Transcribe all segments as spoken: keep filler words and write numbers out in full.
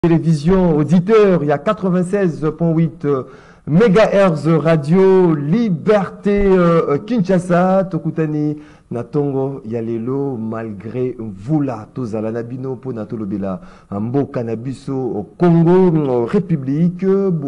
Télévision auditeur, il y a quatre-vingt-seize virgule huit euh, mégahertz radio, Liberté euh, Kinshasa, Tokutani, Natongo, Yalelo, malgré vous là, Tozala Nabino, Ponatolobela, Mbo Canabiso, au Congo, République,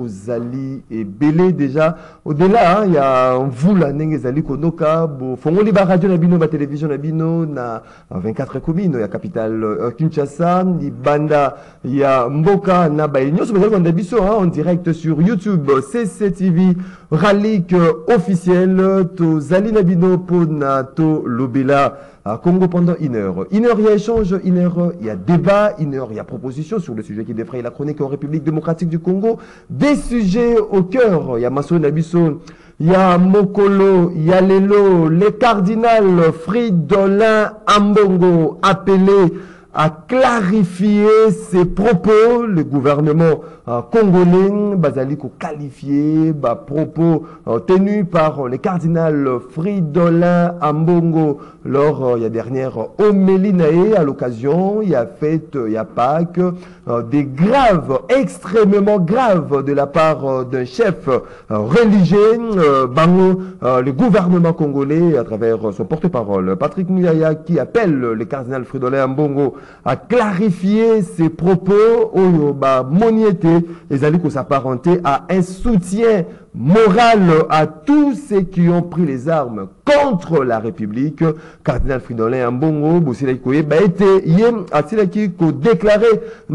Bozali et Belé déjà. Au-delà, il y a vous là, Nengezali Konoka, Fongoli Radio Nabino, ma télévision Nabino, na vingt-quatre communes, il y a capitale euh, Kinshasa, Banda, il y a Mboka, Nabaïnyo, c'est en direct sur YouTube, C C T V, Ralik officiel, Tozali Nabino, Ponato Lobela, à Congo pendant une heure. Une heure, il y a échange, une heure, il y a débat, une heure, il y a proposition sur le sujet qui défraye la chronique en République démocratique du Congo. Des sujets au cœur, il y a Masso Nabiso, il y a Mokolo, il y a Lelo, les cardinals Fridolin Ambongo appelés à clarifier ses propos. Le gouvernement euh, congolais, Bazaliko qualifié, bah, propos euh, tenus par les cardinals Fridolin Ambongo lors euh, il y a dernière homélie naé à l'occasion, il y a fête, il y a Pâques, euh, des graves, extrêmement graves de la part euh, d'un chef euh, religieux, euh, Bango, euh, le gouvernement congolais à travers son porte-parole Patrick Muyaya qui appelle les cardinals Fridolin Ambongo à clarifier ses propos au bah, moniété et allaient s'apparenter à un soutien moral à tous ceux qui ont pris les armes contre la République. Cardinal Fridolin Ambongo, Bosila Koye, bah été yem a qui ko déclaré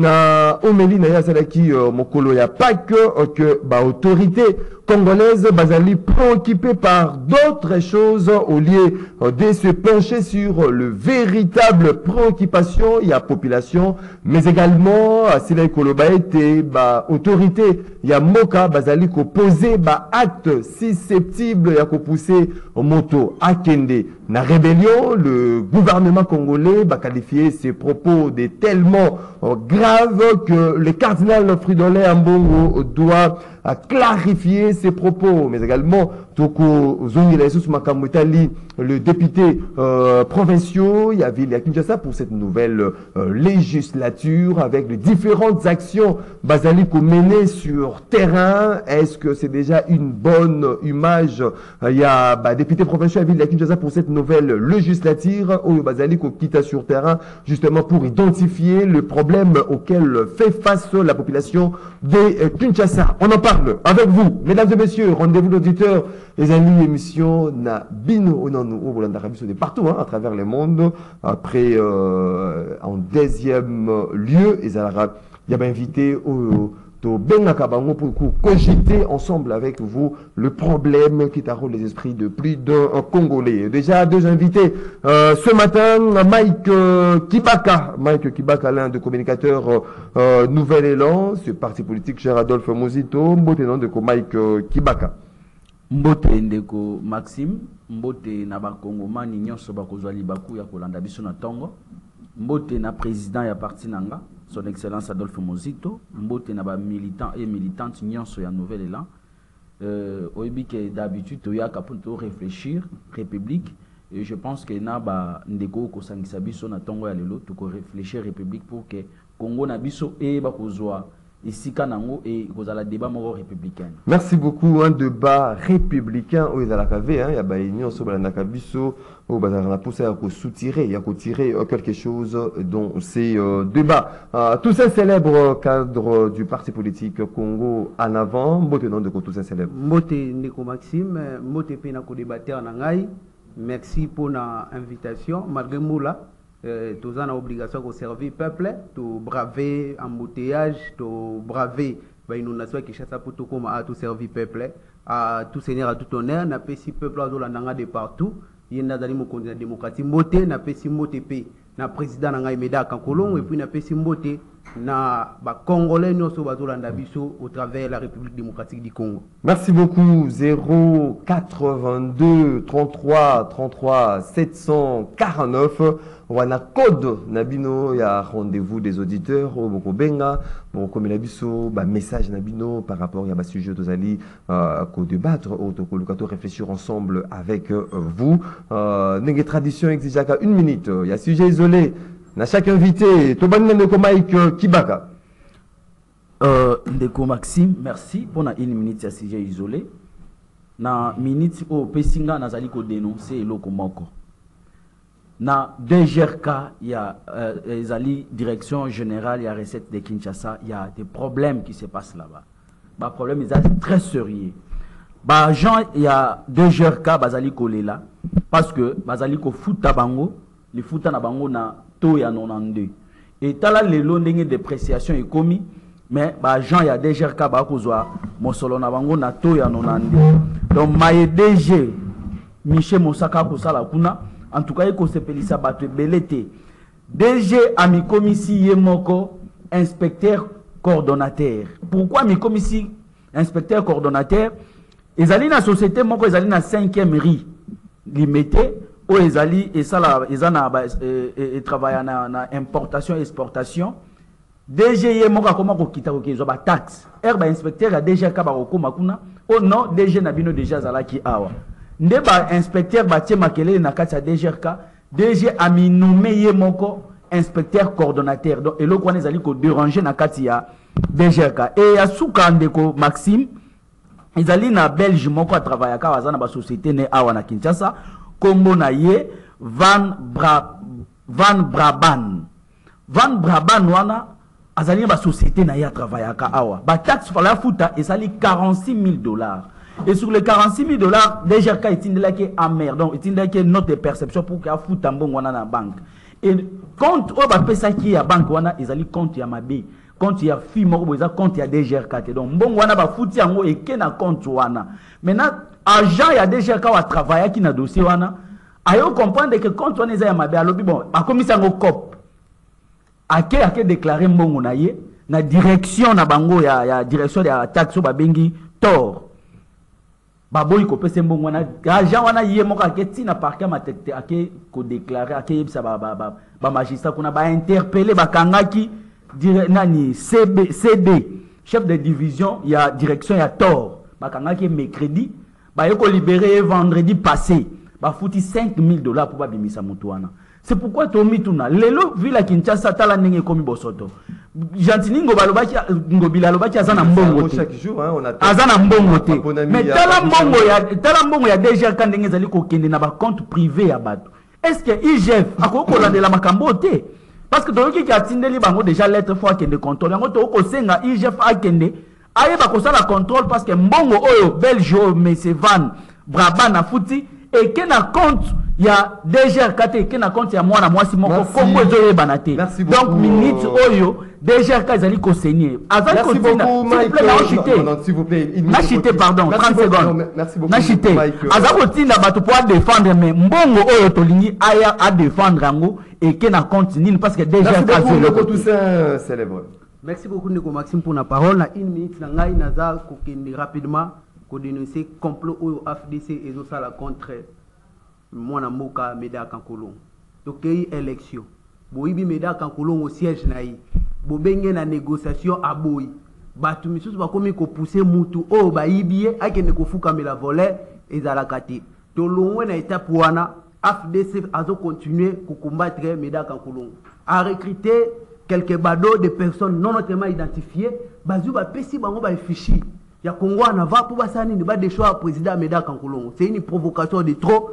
na homélie na ya salaki mokolo ya pas que que bah autorité congolaise basali préoccupée par d'autres choses au lieu de se pencher sur le véritable préoccupation il y a population mais également à Sila Koloba été bah autorité il y a Moka basali ko poser bah acte susceptible ya ko pousser moto à Kende na rébellion. Le gouvernement congolais va qualifier ses propos de tellement euh, graves que le cardinal Fridolin Ambongo doit euh, clarifier ses propos. Mais également, Toko Zongilaïsous Makamutali, le député euh, provincial, il y avait à Kinshasa pour cette nouvelle euh, législature avec les différentes actions Bazaliko menées sur terrain. Est-ce que c'est déjà une bonne image? Il y a bah, député provincial à ville à Kinshasa pour cette nouvelle législature où Bazaliko quitte sur terrain justement pour identifier le problème auquel fait face la population de euh, Kinshasa. On en parle avec vous, mesdames et messieurs. Rendez-vous d'auditeurs. Les amis, émission na bino onanu au de partout hein, à travers le monde. Après, euh, en deuxième lieu, il y a invité au pour cogiter ensemble avec vous le problème qui taraude les esprits de plus d'un Congolais. Déjà deux invités euh, ce matin, Mike euh, Kibaka, Mike Kibaka, l'un des communicateurs euh, Nouvel Élan, ce parti politique cher Adolphe Mozito, mbote nom de Mike euh, Kibaka. Mbote ndeko Maxime, mbote na bakongomani nyonso bakozwa libaku ya kolanda biso na tongo, mbote na président ya parti nanga, son excellence Adolphe Mozito, mbote na ba militant et militante nyonso ya Nouvel Élan. Euh oyebi que d'habitude to ya kapunto réfléchir république et je pense que na ba ndeko ko sangisa biso na tongo ya lelo to ko réfléchir république pour que Congo na biso e ba kozwa ici Kanango et vous allez débat moro républicain. Merci beaucoup. Un débat républicain où ils allaient caver hein, il y a ba union sur la nakabiso où bah on a poussé à soutirer, il y a qu'à tirer quelque chose dans ces euh, débats. Euh, tous ces célèbres cadres du parti politique Congo en avant, mbote nom de tous ces célèbres. Mbote Ndeko Maxime, mbote pena ko débatteur nangai. Merci pour l'invitation malgré moula. Euh, tous en obligation de servir peuple, de braver embouteillage, de braver une nation qui chasse pour tout comme à tout servir peuple, à tout seigneur, à tout honneur, n'a pas si peuple à l'endroit de partout. Il y a des candidat démocratique, moté, n'a pas si moté p, n'a président n'a immédiat Kankolon et puis n'a pas si moté, n'a ba Congolais nous sur bazolanda biso au travers de la République démocratique du Congo. Merci beaucoup. zéro quatre-vingt-deux trente-trois trente-trois sept cent quarante-neuf. Wana code Nabino, il y a rendez-vous des auditeurs au Bokobenga, bon comme il a biso, bah message Nabino par rapport à un sujet de Zali, euh, qu'au débattre, au to réfléchir ensemble avec euh, vous. Euh, N'enge tradition exige qu'à une minute. Il y a sujet isolé. Na chaque invité, Toban Mike Kibaka. Euh, Ndeko Maxime, merci pour na une minute ya sujet isolé. Na minute au Pesinga nazali ko dénoncer eloko moko. Na D G R K, il y a euh, ezali direction générale, il y a recette de Kinshasa, il y a des problèmes qui se passent là-bas. Bah problème est très sérieux. Bah Jean, il y a D G R K bazali ko lela parce que bazali ko futa bango, le futa na bango na to ya quatre-vingt-deux. Et tala lelo ndenge dépréciation est commis. Mais bah Jean ya D G R K ba kozwa mosolo na bango na to ya quatre-vingt-deux. Donc maye D G Michel Mosaka ko sala kuna en tout cas il ko sepelisa bato belete. D G a mi komisi yemoko inspecteur coordonnateur. Pourquoi mi komisi inspecteur coordonnateur? Ezali na société moko ezali na cinquième riz limité o ezali et ça la ezana et travaille na na importation et exportation. D G ye moka koma ko kita ko kezo ba taxe. Herba inspecteur ya D G ka ba ko makuna. Oh non, D G na bino déjà zalaki awa. Nde ba inspecteur ba tie makele na kati ya D G K. D G a mi nommé ye moko inspecteur coordonnateur. Donc eloko wana ezali ko déranger na kati ya D G K. Et ya suka ndeko Maxime ezali na Belge moko a travailler ka wazana ba société ne awa na Kinshasa. Kombo na ye Van Bra Van Braban. Van Braban wana azali ba société na ya travailler ka awa. Ba taxe pour la futa ezali quarante-six mille dollars. Et sur les quarante-six mille dollars, D G R K est qui amer. Donc, il qui note de perception pour qu'il y ait un bon wana na banque. Et compte au bas pesa qui a banque wana, ils allaient compte ya mabe. Compte ya fi moko ils compte ya D G R K. Donc, bon wana ba fouti yango et qui na compte wana. Maintenant, agent ya D G R K wa travailler qui na dossier wana. Ayo comprendre que compte wana ya mabe alobi bon, a commis ça ngo cop. Ake ake déclarer mbongo na ye na direction na bango ya ya direction ya taxe ba bengi tort. Baboy ko pese mbongo wana agent wana ye moko aketi na parquet matete ake ko déclarer ake yebisa ba ba ba, ba magistrat kuna ba interpeller ba kangaki dire nani C B C D chef de division ya direction ya tort ba kangaki mercredi ba yeko libérer vendredi passé ba fouti cinq mille dollars pour ba bimisa mutu wana. C'est pourquoi Tomi Tuna lelo villa Kinshasa tala ndenge komi bosoto Gentini ngobalobaki ngobila lobaki azana mbongo chaque jour hein on a azana mbongo te mais tala mbongo ya tala mbongo ya D G R K ndenge zali ko kende na ba compte privé ya bato. Est-ce que I G F akoko landela makambo te parce que toyoki ki atindeli bango déjà lettre fois kende contrôle yango to ko senga I G F akende ayeba ko sala contrôle parce que mbongo oyo Belgio Monsieur Van Braban na futi et que na compte il y a D G R K qui na compte ya mwana mwasi moko kombo ezoye banate. Donc minute oyo D G R K ezali ko saigner azali ko tina s'il vous plaît na chité pardon trente secondes merci beaucoup na chité azali ko tina bato pour défendre mais mbongo oyo tolingi aya à défendre yango et que na compte nini parce que D G R K c'est le tout ça célèbre. Merci beaucoup Ndeko Maxime pour la parole na une minute na ngai naza ko kende rapidement ko dénoncer complot oyo F D C ezo sala contre Mwana Mboka Meda Kankolong. Donc il y a élection. Boibi Meda Kankolong au siège naï. Bobenge na négociation à boy. Batu misus ba komi ko pousser mutu o ba ibie akende ko fuka me la voler ezalakati. To longwe na étape wana F D C azo continuer ko combattre Meda Kankolong. A recruter quelques badauds de personnes non notamment identifiées, bazu ba pesi bango ba fichi. Ya Congo na va pour basani ni ba de choix président Meda Kankolong. C'est une provocation de trop.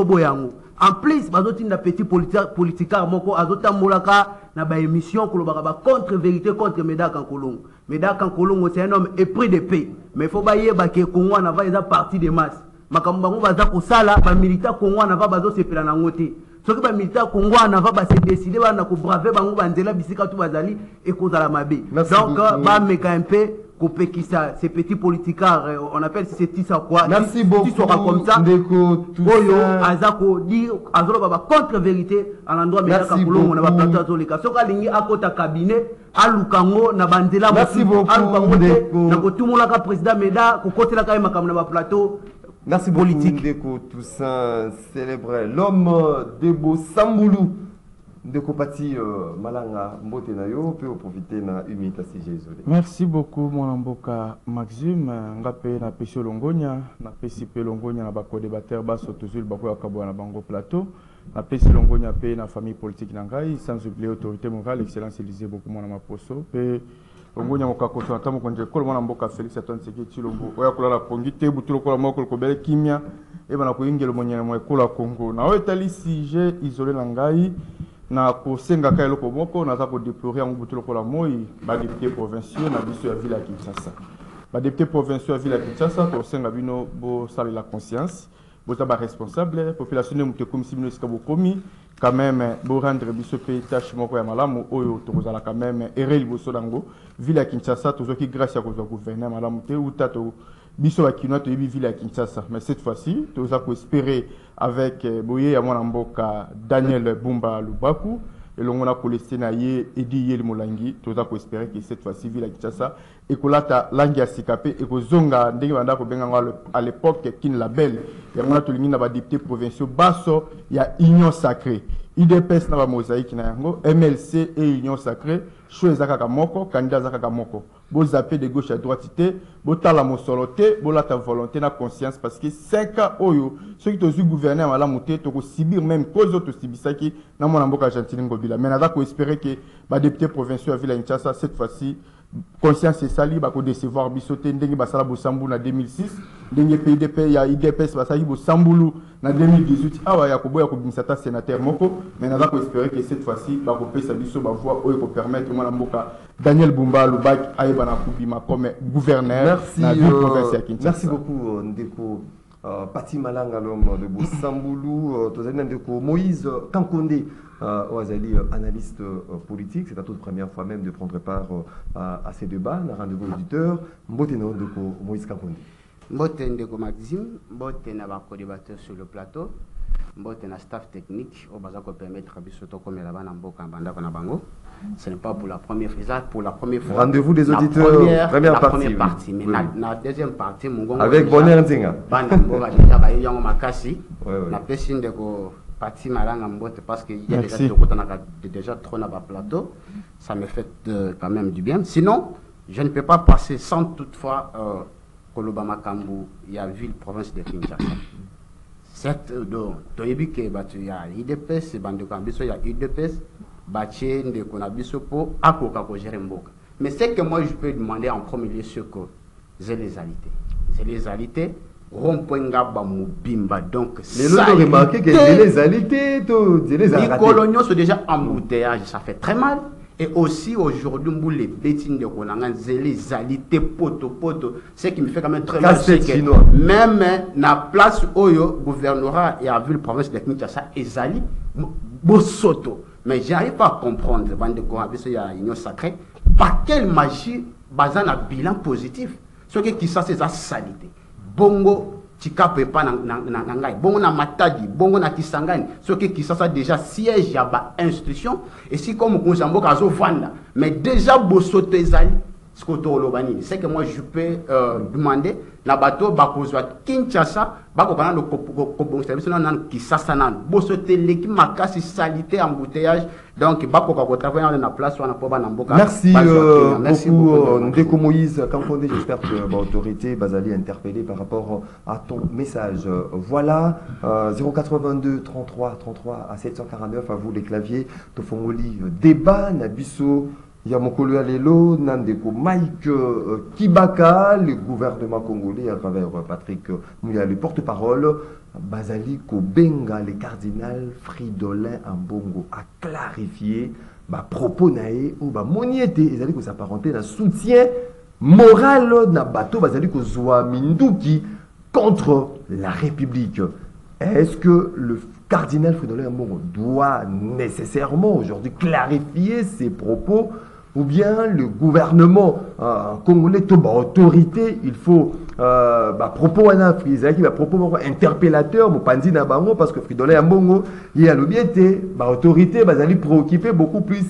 En plus, bazoti na petit politica moko azota molaka na ba émission kolobaka ba contre vérité contre Meda Kankolong. Meda Kankolong c'est un homme épris de paix. Mais faut ba yeba ke Congo na va eza partie des masses. Makambo bango baza ko sala ba militaire Congo na va bazo sepela na ngote. Soki ba militaire Congo na va ba se décider ba na ko braver bango banzela bisika tu bazali et kozala mabe. Donc ba meka un peu ça, ces petits politicards, on appelle ces petits ça quoi. Merci beaucoup. Comme ça. Boyo, Azako dit, Azoro Baba contre vérité, à l'endroit Meda Kankolong, on a pas plateau à Zoleka. Soka lingi à côté cabinet, à Lukango, na bandela. Merci beaucoup. À Lukango, na tout le monde là, président Meda, côté la caïma comme na plateau. Merci politique. Ndeko Toussaint célèbre l'homme de Beau Samboulou. Ndeko Pati Malanga Mbote na yo peut profiter na une minute si j'ai isolé. Merci beaucoup mon Mboka Maxime ngape na pesi longonya na pesi pe longonya na bako débatteur baso toujours bako ya kabwa na bango plateau na pesi longonya pe na famille politique na ngai sans oublier autorité morale excellence Élysée beaucoup mon maposo pe longonya mokakoso ata mokonje kolo mwana mboka Félix Antoine Tshisekedi Tshilombo oya kola la pongi te butulo kola moko kobele kimia e bana koyingelo monyene mo ekola Congo na oyetali sujet isolé na ngai na kosenga ka eloko moko naza ko déplorer en butulo kola moi ba député provinciaux na biso ya ville ya Kinshasa ba député provinciaux ya ville ya Kinshasa to senga bino bo sali la conscience bo ta ba responsable population ne muté comme si bino ska bo komi quand même bo rendre biso pe tâche moko ya malamu oyo to kozala quand même ereli bo sodango ville ya Kinshasa to zoki grâce ya ko gouverner malamu te ou tato biso ba kinoto yebi ville ya Kinshasa mais cette fois-ci to za ko espérer avec boye ya mwana mboka Daniel Bumba Lubaku et l'on a collecté na ye edi yel molangi to za ko espérer que cette fois-ci ville ya Kinshasa et kolata langi ya sikapé et ko zonga ndenge banda ko benga à l'époque kin label ya mwana to lingi na ba député provinciaux baso ya union sacrée I D P S na ba mosaïque na yango M L C et union sacrée choix zakaka moko candidat zakaka moko bo zappé de gauche à droite té bo tala mosoloté bo la ta volonté na conscience parce que cinq ans oyo ceux qui tozu gouverner mala muté to ko subir même cause to sibisaki na mona mboka Argentine ngobila mais na ko espérer que ba député provinciaux à ville Kinshasa cette fois-ci conscience et sali ba ko décevoir bisoté ndenge basala bo sambu na deux mille six ndenge P D P ya I D P S basali bo sambulu na deux mille dix-huit awa ya ko boya ko bimisata sénateur moko mais na ko espérer que cette fois-ci ba ko pesa biso ba voix oyo ko permettre mona mboka Daniel Bumba Lubaki ayeba na kubima comme gouverneur. Merci, na euh, merci beaucoup Ndeko euh, Pati Malanga l'homme de Bossamboulou, euh, Tozali Ndeko Moïse Kankonde, euh, Oazali, euh, analyste euh, politique. C'est la toute première fois même de prendre part euh, à, à ces débats. Un rendez-vous auditeur. Mbote no Ndeko Moïse Kankonde. Mbote Ndeko Maxime, Mbote na ba co-débatteur sur le plateau. Mbote na staff technique au baza ko permettre bisoto comme la bana mboka banda na bango. Ce n'est pas pour la première fois, pour la première fois. Rendez-vous des auditeurs, la première, première la partie. Première partie oui. Mais oui. la, la deuxième partie, mon avec bonheur Nzinga. Bana mboka déjà ba yango makasi. Ouais ouais. La pêche Ndeko Pati Malanga Mbote parce qu'il y a déjà trop déjà trop na ba plateau. Ça me fait euh, quand même du bien. Sinon, je ne peux pas passer sans toutefois euh, Koloba Makambu, il y a ville province de Kinshasa. Certes, donc, il y a I D P S, il y a I D P S, mais c'est que moi je peux demander en premier lieu ce que c'est les alités. C'est les alités. Donc, les autres ont remarqué que les alités, les coloniaux sont déjà embouteillage, ça fait très mal. Et aussi aujourd'hui, les bétines de Konanga, les alités, poto, poto, ce qui me fait quand même très mal. Même la place où le gouvernorat et la ville province de Kinshasa, ils allaient Bosoto. Mais j'arrive pas à comprendre, il y a une union sacrée, par quelle magie, basant un bilan positif, ce qui ça c'est sa salité. Bongo, Tika Pepa Nangai, Bongo na Matadi, Bongo na Kisangani, ce qui ça déjà siège à ba institution, et si comme on s'en va Vanda, mais déjà Bosoto Ezali, c'est que moi je peux euh, demander na bateau bakozwa Kinshasa bako kana le ko service nan Kinshasa nan bosote l'équipe makasi salité embouteillage donc bako ko travailler na place wana po bana mboka. Merci euh, merci beaucoup Ndeko Moïse Kankonde, j'espère que l'autorité Bazali interpellé par rapport à ton message. Voilà euh, zéro quatre-vingt-deux trente-trois trente-trois à sept cent quarante-neuf à vous les claviers Tofongoli débat na biso. Il y a Mokolo Alelo, Nandeko Mike euh, Kibaka, le gouvernement congolais à travers euh, Patrick Mouya, le porte-parole, Bazali Kobenga, le cardinal Fridolin Ambongo, a clarifié bah, propos naé ou bah, moniété, ils allaient s'apparenter dans soutien moral na bateau, Bazali Kozwa Minduki contre la République. Est-ce que le cardinal Fridolin Ambongo doit nécessairement aujourd'hui clarifier ses propos? Ou bien le gouvernement euh, congolais, toute autorité, il faut euh, bah, propos en Afrique, bah, propos interpellateur, Mopandi Nabango, parce que Fridolin Ambongo, il y a l'obéité, bah, autorité, bah, allait préoccuper beaucoup plus.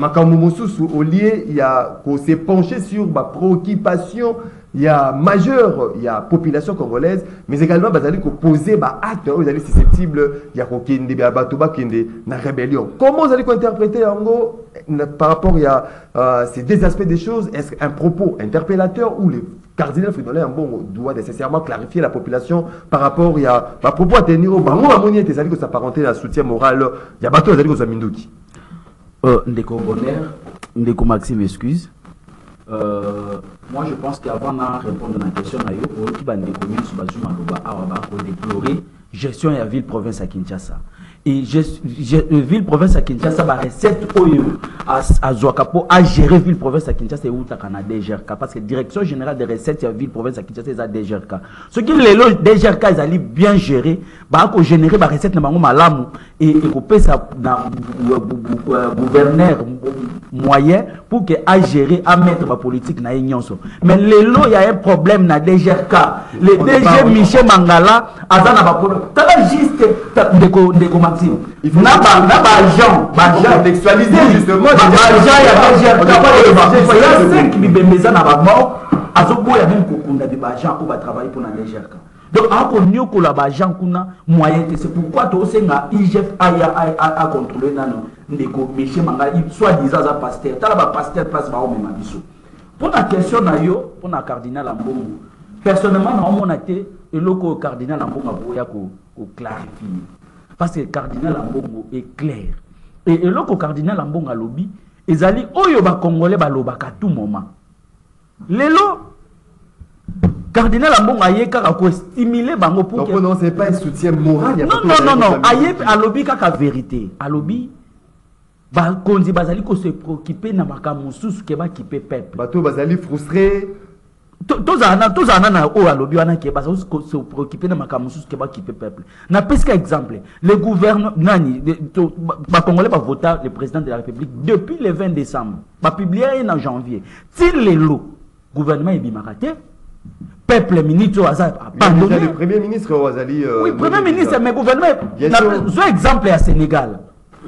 Au lieu, il y a qu'on s'est penché sur ma bah, préoccupation. Il y a majeur, il y a population congolaise, mais également bah, vous poser bah, acte, vous allez susceptible, il y a Kokende, Batoba Kende, la rébellion. Comment vous allez interpréter en gros par rapport à euh, ces deux aspects des choses? Est-ce qu'un propos interpellateur ou le cardinal Fridolin Ambongo doit nécessairement clarifier la population par rapport à un bah, propos à tenir au bango à monier, c'est-à-dire que ça s'apparentait à soutien moral, il y a bateau, c'est-à-dire que ça minduki. Ndeko Bonheur, Ndeko Maxime, excuse. Euh, moi, je pense qu'avant de répondre à la question, il y a des communes qui ont déploré gestion de la ville-province à Kinshasa. Et ville-province à Kinshasa, la recette à Zouakapo a géré ville-province à Kinshasa et où tu as D G R K. Parce que la direction générale des recettes de la ville-province à Kinshasa, c'est D G R K. Ce qui est le D G R K, ils allaient bien gérer, bah, ils générer la recette de Malamou et couper ça dans le gouverneur moyen pour qu'il a géré, à mettre la politique dans l'Union. Mais les lots, il y a un problème dans D G R K. Le D G Michel Mangala, a juste de Maxime. Il faut agent, agent textualiser justement. Agent, il y a cinq bibembeza na ba mort, azobo ya même kokunda de agent pour travailler pour na D G R K. Donc ako nyoko la agent kuna moyen, c'est pourquoi to senga I G F a a contrôler nano ndeko Michel Mangala soit disant za pasteur, tala ba pasteur place ba o mema biso. Pour la question na yo, pour na cardinal Ambongo. Personnellement na on a été et le cardinal Ambongo boya ko clarifier. Parce que le cardinal Ambongo est clair. Et le cardinal Ambongo lobby, ils allaient oyo ba congolais ba lobaka tout moment. Lelo cardinal Ambongo aye kaka ko stimuler bango pour que non, c'est pas un soutien moral. Non non non non, aye a lobby kaka vérité. A lobby ba konzi bazali ko se préoccuper na makambo susu ke ba kipe peuple. Bato bazali frustré. Tous ana tous ana na o alobi wana ke ba se préoccuper na makambo susu ke ba kipe peuple. Na pesque exemple, le gouvernement nani ba congolais ba voter le président de la République depuis le vingt décembre. Ba publier en janvier. Si les lots gouvernement est bimarate, peuple ministre a abandonné. Le premier ministre Ouazali. Oui, premier ministre mais gouvernement. Un exemple à Sénégal.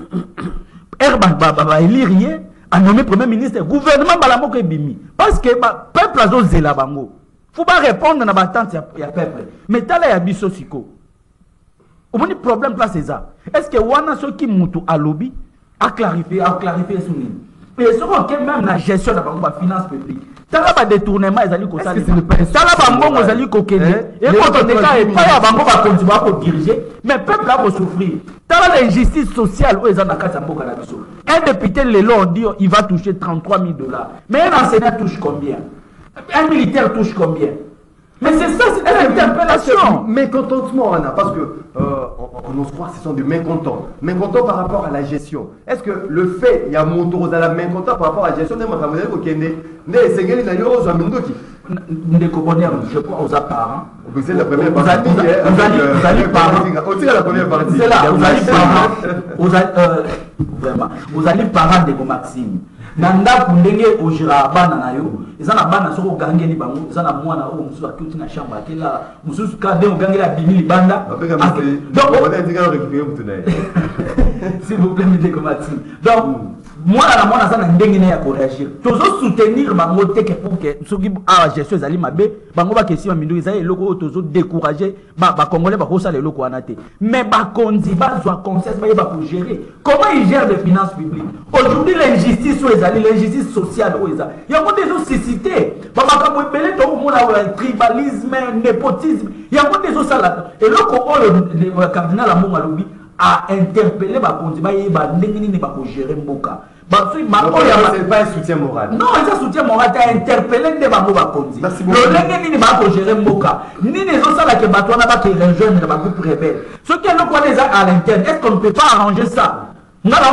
Herba ba élire a nommé premier ministre, gouvernement balamoko ebimi. Parce que le peuple a zozé la bango. Faut pas répondre à l'attente ya peuple. Mais tala ya biso siko. Au moins problème place c'est ça. Est-ce que wana so ki mutu a lobby a clarifié a clarifié son ligne. Et ce qu'on même la gestion de la finance publique. Tala ba détournement ezali ko ça. Tala ba mbongo ezali ko kende. Et quand on est là et pas ya bango ba continuer à diriger, mais peuple a va souffrir. Tala l'injustice sociale où ezana kasa mboka na biso. Un député, le long, dit il va toucher trente-trois mille dollars. Mais un enseignant touche combien? Un militaire touche combien? Mais c'est ça, c'est une interpellation. Mécontentement, Anna, parce que euh, on, on ose croire que ce sont des mécontents. Mécontents par rapport à la gestion. Est-ce que le fait, il y a mon tour dans la mécontent par rapport à la gestion de ma modèle au Kenya, ne Sengeli n'a eu aux Amindoki. Je crois aux apparents. C'est la première partie. Vous allez parents. Aussi la première partie. C'est là, vous allez parents. Vraiment. Vous allez parents de Maxime. Nanda kundenge ojira bana na yo ezana bana soko gangeli bango ezana mwana o musu akuti na shamba akela musu ka de gangela bimili banda donc on va dire récupérer mutuna s'il vous plaît mettez comme Maxime donc moi la mwana sana ndenge na ya ko réagir tozo soutenir bango teke pour que soki a gestion ezali mabe bango ba question mindu ezali loko tozo décourager ba ba congolais ba ko sala loko anate mais ba konzi ba zwa conscience ba ba pour gérer comment ils gèrent les finances publiques aujourd'hui l'injustice l'injustice sociale il y a des autres cécités le tribalisme, népotisme il y a des autres salades et le cardinal Ambongo a interpellé gérer Mboka. C'est pas un soutien moral. Non, c'est un soutien moral. Tu as interpellé des bango bakonzi. Merci beaucoup. Le bako gérer Mboka. Ni les autres ça que batouana ba qui rejoindre les bango pour rebelle. Ce qui est le quoi déjà à l'interne. Est-ce qu'on ne peut pas arranger ça? Merci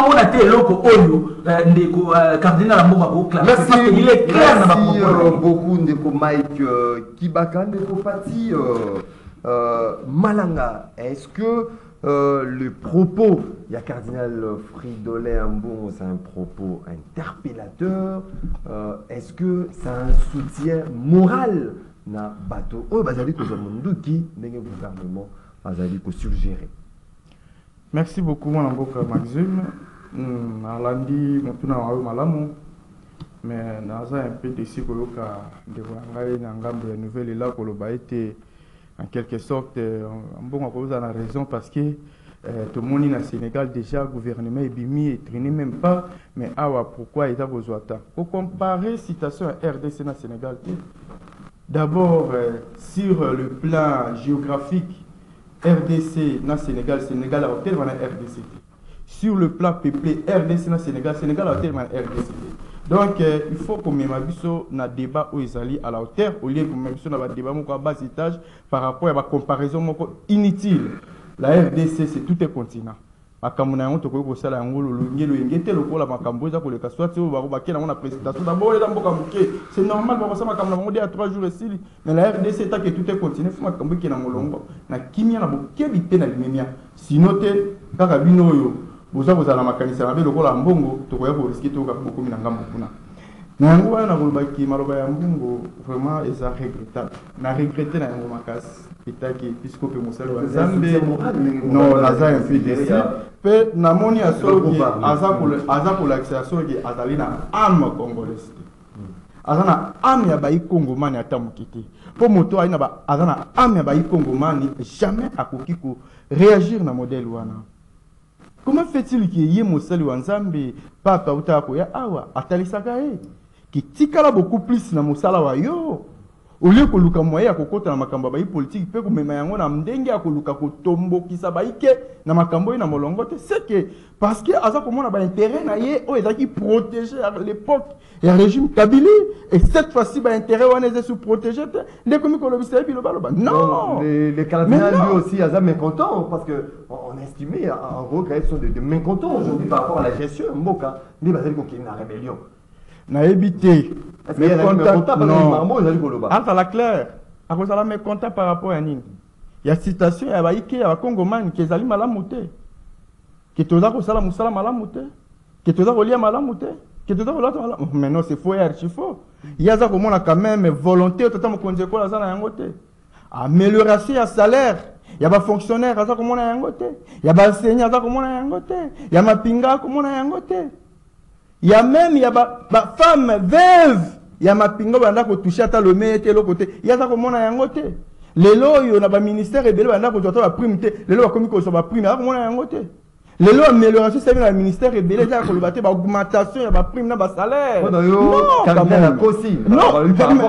beaucoup Ndeko Mike Kibaka, Ndeko Fati Malanga. Est-ce que euh, le propos, il y a cardinal Fridolin Ambongo, c'est un propos interpellateur. euh, Est-ce que c'est un soutien moral na bateau oh bazali ko zamundu qui n'est gouvernement bazali ko suggérer? Merci beaucoup, mon amboka Maxime. Nalandi, mon tuna wa malamu. Mais naza un peu déçu que yoka de wangai na ngambo ya nouvelle là ko loba été en quelque sorte un bon à cause de la raison parce que tout le monde na Sénégal déjà gouvernement est bimi et traîné même pas mais awa pourquoi état besoin temps. Pour comparer situation à R D C na Sénégal. D'abord sur le plan géographique R D C na Sénégal, Sénégal a hôtel dans R D C. Sur le plan peuplé, R D C na Sénégal, Sénégal a hôtel dans R D C. Donc euh, il faut qu'on mette un débat où ils allaient à la hauteur au lieu de mettre un débat à bas étage par rapport à la comparaison inutile. La R D C c'est tout un continent. Makamuna yango to ko sala yango lo ngelo ngete lo ko la makambo za ko le kaswa ti ba ba kena na présentation d'abord les dambo kamuke c'est normal ba ça makamuna mo dia trois jours ici mais la R D C ta que tout est continue faut makambo ki na molongo na kimia na bokebi te na limemia sinon te kaka bino yo boza boza na makanisa na be lo ko la mbongo to ko ya ko risque to ka ko mina ngambo kuna na yango wana ko ba ki maloba ya mbongo vraiment est à regrettable na regretter na yango makas puisque Moussala Wanzambe non naza un peu ici pe namoni asoki aza pour l'accession qui azali na âme congolaise azana âme ya bayi congomani atamukite po moto aina ba azana âme ya bayi congomani jamais akoki ko réagir na modèle wana. Comment fait-il que yé Moussala Wanzambe papa utako ya awa atalisaka e ki tikala beaucoup plus na Moussala wa yo au lieu que luka moya kokota na makambo ba politique pe ko mema yango na ndenge ya koluka ko tombokisa ba ike na makambo na molongote c'est que parce que aza ko mona ba intérêt na ye o ezaki protéger à l'époque et régime Kabila et cette fois-ci ba intérêt wana est sous protéger les commis ko lobisa bi lo baloba non les les Calviniens lui aussi aza mécontent parce que on estimait en gros qu'ils sont de, de mécontents aujourd'hui par rapport à la gestion mboka ni bazali ko kina rébellion na évité mais content non entre la claire à cause de la mécontent par rapport à nini il y a citation ya baike ya Congomani qui ezali malamu te que toza ko sala musala malamu te que toza ko lia malamu te que toza ko lata malamu mais non c'est faux et archi faux il y a ça comme on a quand même volonté tata mo konje ko la sana yango te amélioration ya salaire il y a ba fonctionnaire ça comme on a yango te il y a ba enseignant ça comme on a yango te il y a mapinga comme on a yango te. Il y a même il y a ba, ba femme veuve il y a ma pingo banda ko toucher ata le mete le côté il y a ça comme on a yango te lelo yo na ba ministère ebele banda ko tota ba prime te lelo ba komi ko so ba prime ata comme on a yango te lelo amélioration c'est na ministère ebele ja ko le baté ba augmentation ya ba prime na ba salaire non quand même aussi non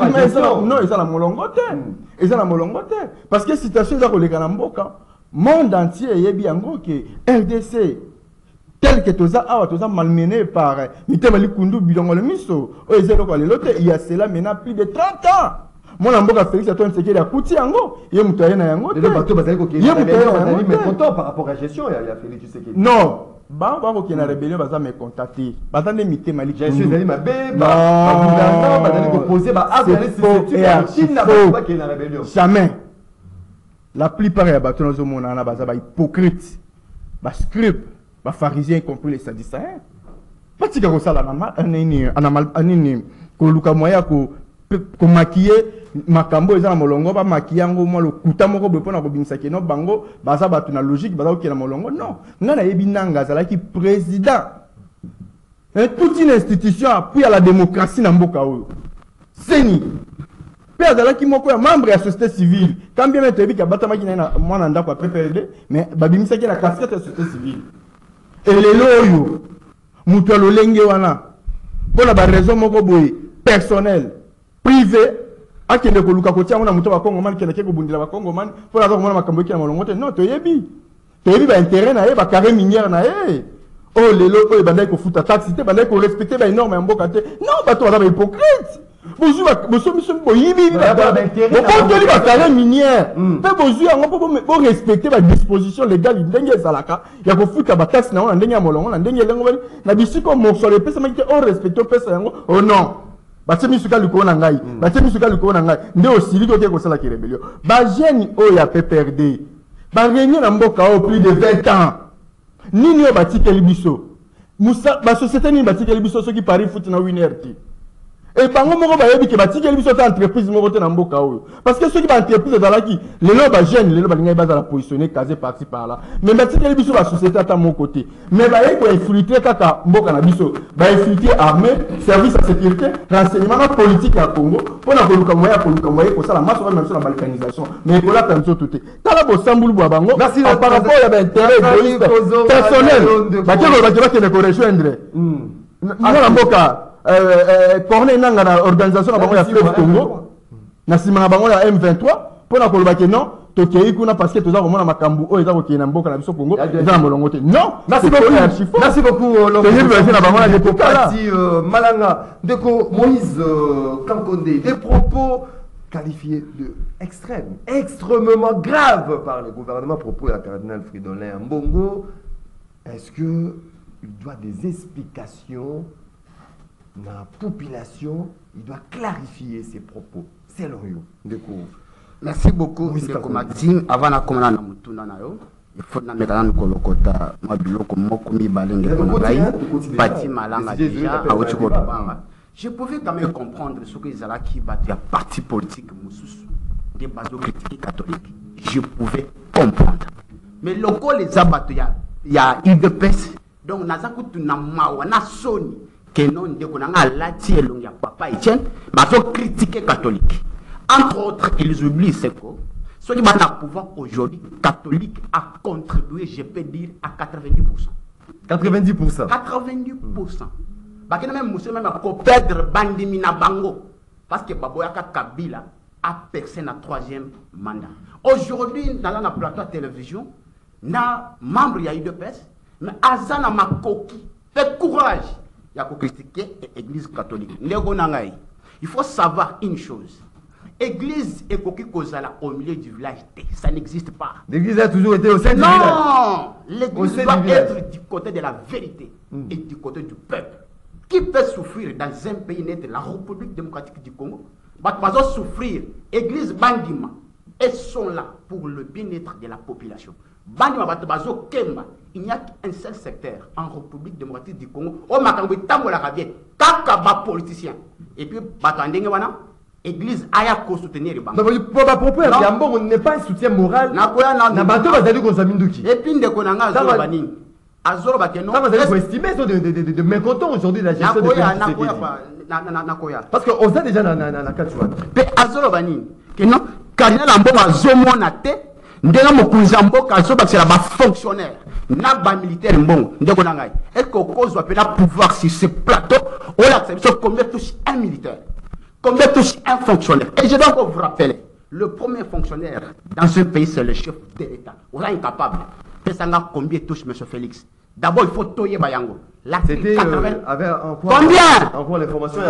non ça la molongo te et ça la molongo te parce que situation za ko le kana mboka monde entier yebi yango ke R D C tel que toza awa toza malmené par mitema likundu bilongo le miso o ezelo ko lelote il y a cela maintenant plus de trente ans mon amboka Félix Antoine Tshisekedi akuti yango ye mutoye na yango le bateau bazali ko kina bazali mécontent par rapport à la gestion ya Félix Tshisekedi non ba ba ko kina rébellion baza mécontenté bazande mitema likundu gestion ezali mabe ba gouvernement bazali ko poser ba akali Tshisekedi Chine na ba kina rébellion jamais la plupart ya bateau nozo mona na baza ba hypocrite ba script ba pharisiens compris les sadducéens parce que ko sala na nini ana nini ko luka moya ko ko maquiller makambo eza na molongo ba maquiller ngo mo lo kuta moko be pona ko bimisa ke no bango baza batu na logique baza ko na molongo non ngana yebi nanga zala ki président et toute une institution appui à la démocratie na mboka oyo seni pe azala ki moko ya membre ya société civile quand bien même tebi ka batama ki na mwana ndako P P R D mais babimisa ki la casquette ya société civile et les loyaux, mutuo lolenge wana, pour la raison moko boy personnel, privé, akende ko luka kotia wana mutuo ba Congo man kende ke ko bundila ba Congo man, pour la ko mona makambo ki na molongo te, non to yebi. To yebi ba intérêt na ye ba carré minière na ye. Oh les lots oh bandai ko futa taxe te, bandai ko respecter ba énorme en mboka te. Non, ba to ba hypocrite. Bozu ba bozu miso bo yibi ba intérêt. Bo to li ba carré minière. Pe bozu yango po bo respecter ba disposition légale ndenge ezalaka. Ya ko futa ba taxe na wana ndenge ya molongo na ndenge lengo bali na bisiko morso le pesa makite o respecter pesa yango. Oh non. Ba temi suka liko na ngai. Ba temi suka liko na ngai. Nde osili ko ke ko sala ki rébellion. Ba jeune o ya P P R D. Ba régner na mboka o plus de vingt ans. Nini o batikeli biso. Musa ba société ni batikeli biso soki Paris foot na winner ti. Et bango moko ba yebi ke batikeli biso ta entreprise moko te na mboka oyo. Parce que ceux qui ba entreprise dans la qui lelo ba jeune lelo ba linga ba za positionner casé parti par là. Mais batikeli biso ba société ta mon côté. Mais ba yeko infiltrer kaka mboka na biso. Ba infiltrer armée, service de sécurité, renseignement politique à Congo. Pona ko luka moya ko luka moya ko sala maso même sur la balkanisation. Mais ko la penso tout. Tala bo sambulu bo bango par rapport à l'intérêt personnel. Ba kelo ba kelo ke ko rejoindre. Na mboka corner nanga na organisation na bango ya Fleuve Congo na sima na bango ya M vingt-trois pour na koloba ke non tokei kuna parce que toza komona makambu oyo eza kokende na mboka na biso Congo eza na molongo te. Non, merci beaucoup. Merci beaucoup Longo. Malanga Ndeko Moïse Kankonde, des propos qualifiés de extrêmes, extrêmement graves par le gouvernement, propos à cardinal Fridolin Mbongo. Est-ce que il doit des explications dans la population, il doit clarifier ses propos. C'est l'orion. Merci beaucoup, Ndeko Maxime. Avant de commencer à mutuna nayo, il faut na mettre dans kolokota mabiloko moko mibale Ndeko Ngai, bati malanga déjà a wuti ko banga. Je pouvais quand même comprendre ce que ils allaient qui battre parti politique mususu, des bases critiques catholiques. Je pouvais comprendre. Mais loko les abattu ya ya I D P S. Donc naza kutu na mawa na soni que non Ndeko na la tielong ya papa Etienne, bazo critiquer catholique. Entre autres, ils oublient ce que ceux qui ont le pouvoir aujourd'hui, catholique, a contribué, je peux dire, à quatre-vingt-dix pour cent. quatre-vingt-dix pour cent. quatre-vingt-dix pour cent. Parce que même Moussa même a perdre Bandimina Bango. Parce que Baboyaka Kabila a percé un troisième mandat. Aujourd'hui, dans la plateau de télévision, na membre ya I D P S, mais Azana Makoki fait courage. Il y a critiquer l'église catholique. Il faut savoir une chose. Église et Koki Kozala au milieu du village, ça n'existe pas. L'église a toujours été au sein du village. Non, l'église doit être du côté de la vérité mm. et du côté du peuple. Qui peut souffrir dans un pays net, la République démocratique du Congo, va souffrir. Église Bandima, elles sont là pour le bien-être de la population. Bandima Batabazo Kemba, il n'y a qu'un seul secteur en République démocratique du Congo. Oh, ma Kambi Tango la Rabie, Kakaba politicien. Et puis, Batandengwana. Église aya ko soutenir les banques. Non, pour ma propos, on n'est pas un soutien moral. Na koya na na bato bazali ko zaminduki. Et puis ndeko nanga azoro bani. Azoro bakeno. Ça vous allez estimer de de de de mécontent aujourd'hui de la gestion de Nakoya Nakoya na na Nakoya. Parce que on a déjà na na na Katouane. Pe azoro bani. Que non, cardinal Ambongo azomona te. Ndena mokunza mboka azoba c'est la ba fonctionnaire. Na ba militaire mbongo ndeko nanga. Est-ce qu'on cause va la pouvoir sur ce plateau on accepte combien touche un militaire. Combien touche un fonctionnaire? Et je dois vous rappeler, le premier fonctionnaire dans ce pays, c'est le chef de l'État. On est incapable. Combien touche M. Félix? D'abord, il faut toyer Bayango. C'était euh, avec encore, combien? Encore l'information.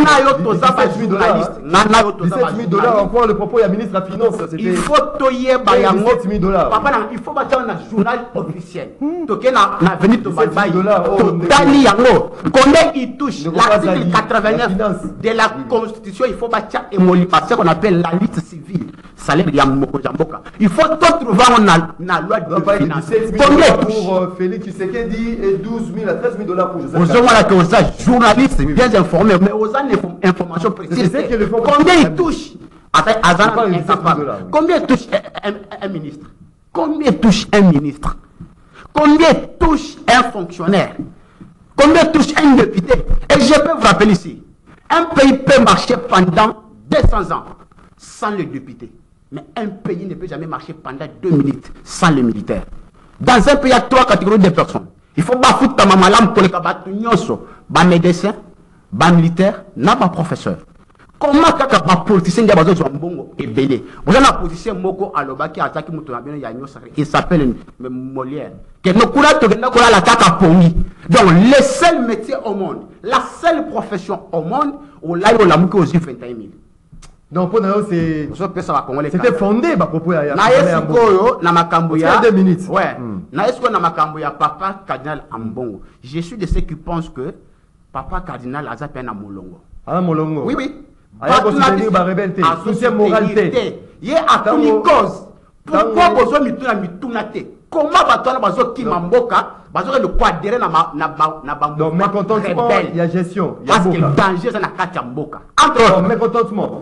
dix-sept mille dollars encore le propos du ministre de la Finance. Il faut toyer Bayango. dix-sept mille dollars. Papa, il faut battre un journal officiel. Toké na na venu de Balbaï. Tali Yango. Combien il touche? L'article quatre-vingt-neuf de la Constitution, il faut battre et moli parce qu'on appelle la liste civile. Salaire de Yamoko Jamboka. Il faut tout trouver na loi de finance. Combien pour Félix Tshisekedi et douze mille à treize mille dollars pour Joseph. Aux hommes que aux journalistes bien informés, mais aux informations précises. Combien il touche? Avec Azan, combien touche un, un, un ministre? Combien touche un ministre? Combien touche un fonctionnaire? Combien touche un député? Et je peux vous rappeler ici, un pays peut marcher pendant deux cents ans sans le député. Mais un pays ne peut jamais marcher pendant deux minutes sans le militaire. Dans un pays, il y a trois catégories de personnes. Il faut pas foutre ta maman pour les cabanes, bas médecin, bas militaire, n'a pas professeur. Comment kaka ba politicien dia bazo mbongo ebele. Vous avez un politicien moko aloba qui attaque muto na bien ya nyosa. Il s'appelle Molière. Que no kula to na kula la kaka pongi. Donc le seul métier au monde, la seule profession au monde où là il a muko aussi vingt et un mille. Donc pour nous c'est c'était fondé ba propos ya. Na esikoyo na makambo ya deux minutes. Ouais. Na esikoyo na makambo ya papa cardinal Ambongo. Je suis de ceux qui pensent que papa cardinal azape na molongo. Ah molongo. Oui oui. Aya ko soutenir ba rebelle, soutien moralité. Yé a tuni cause. Pourquoi besoin mituna mituna te? Comment batona bazo ki mamboka, bazo le quadrer na na na bambo. Donc mécontentement, il y a gestion, il y a parce que le danger ça na kati mboka. Entre autres, mécontentement.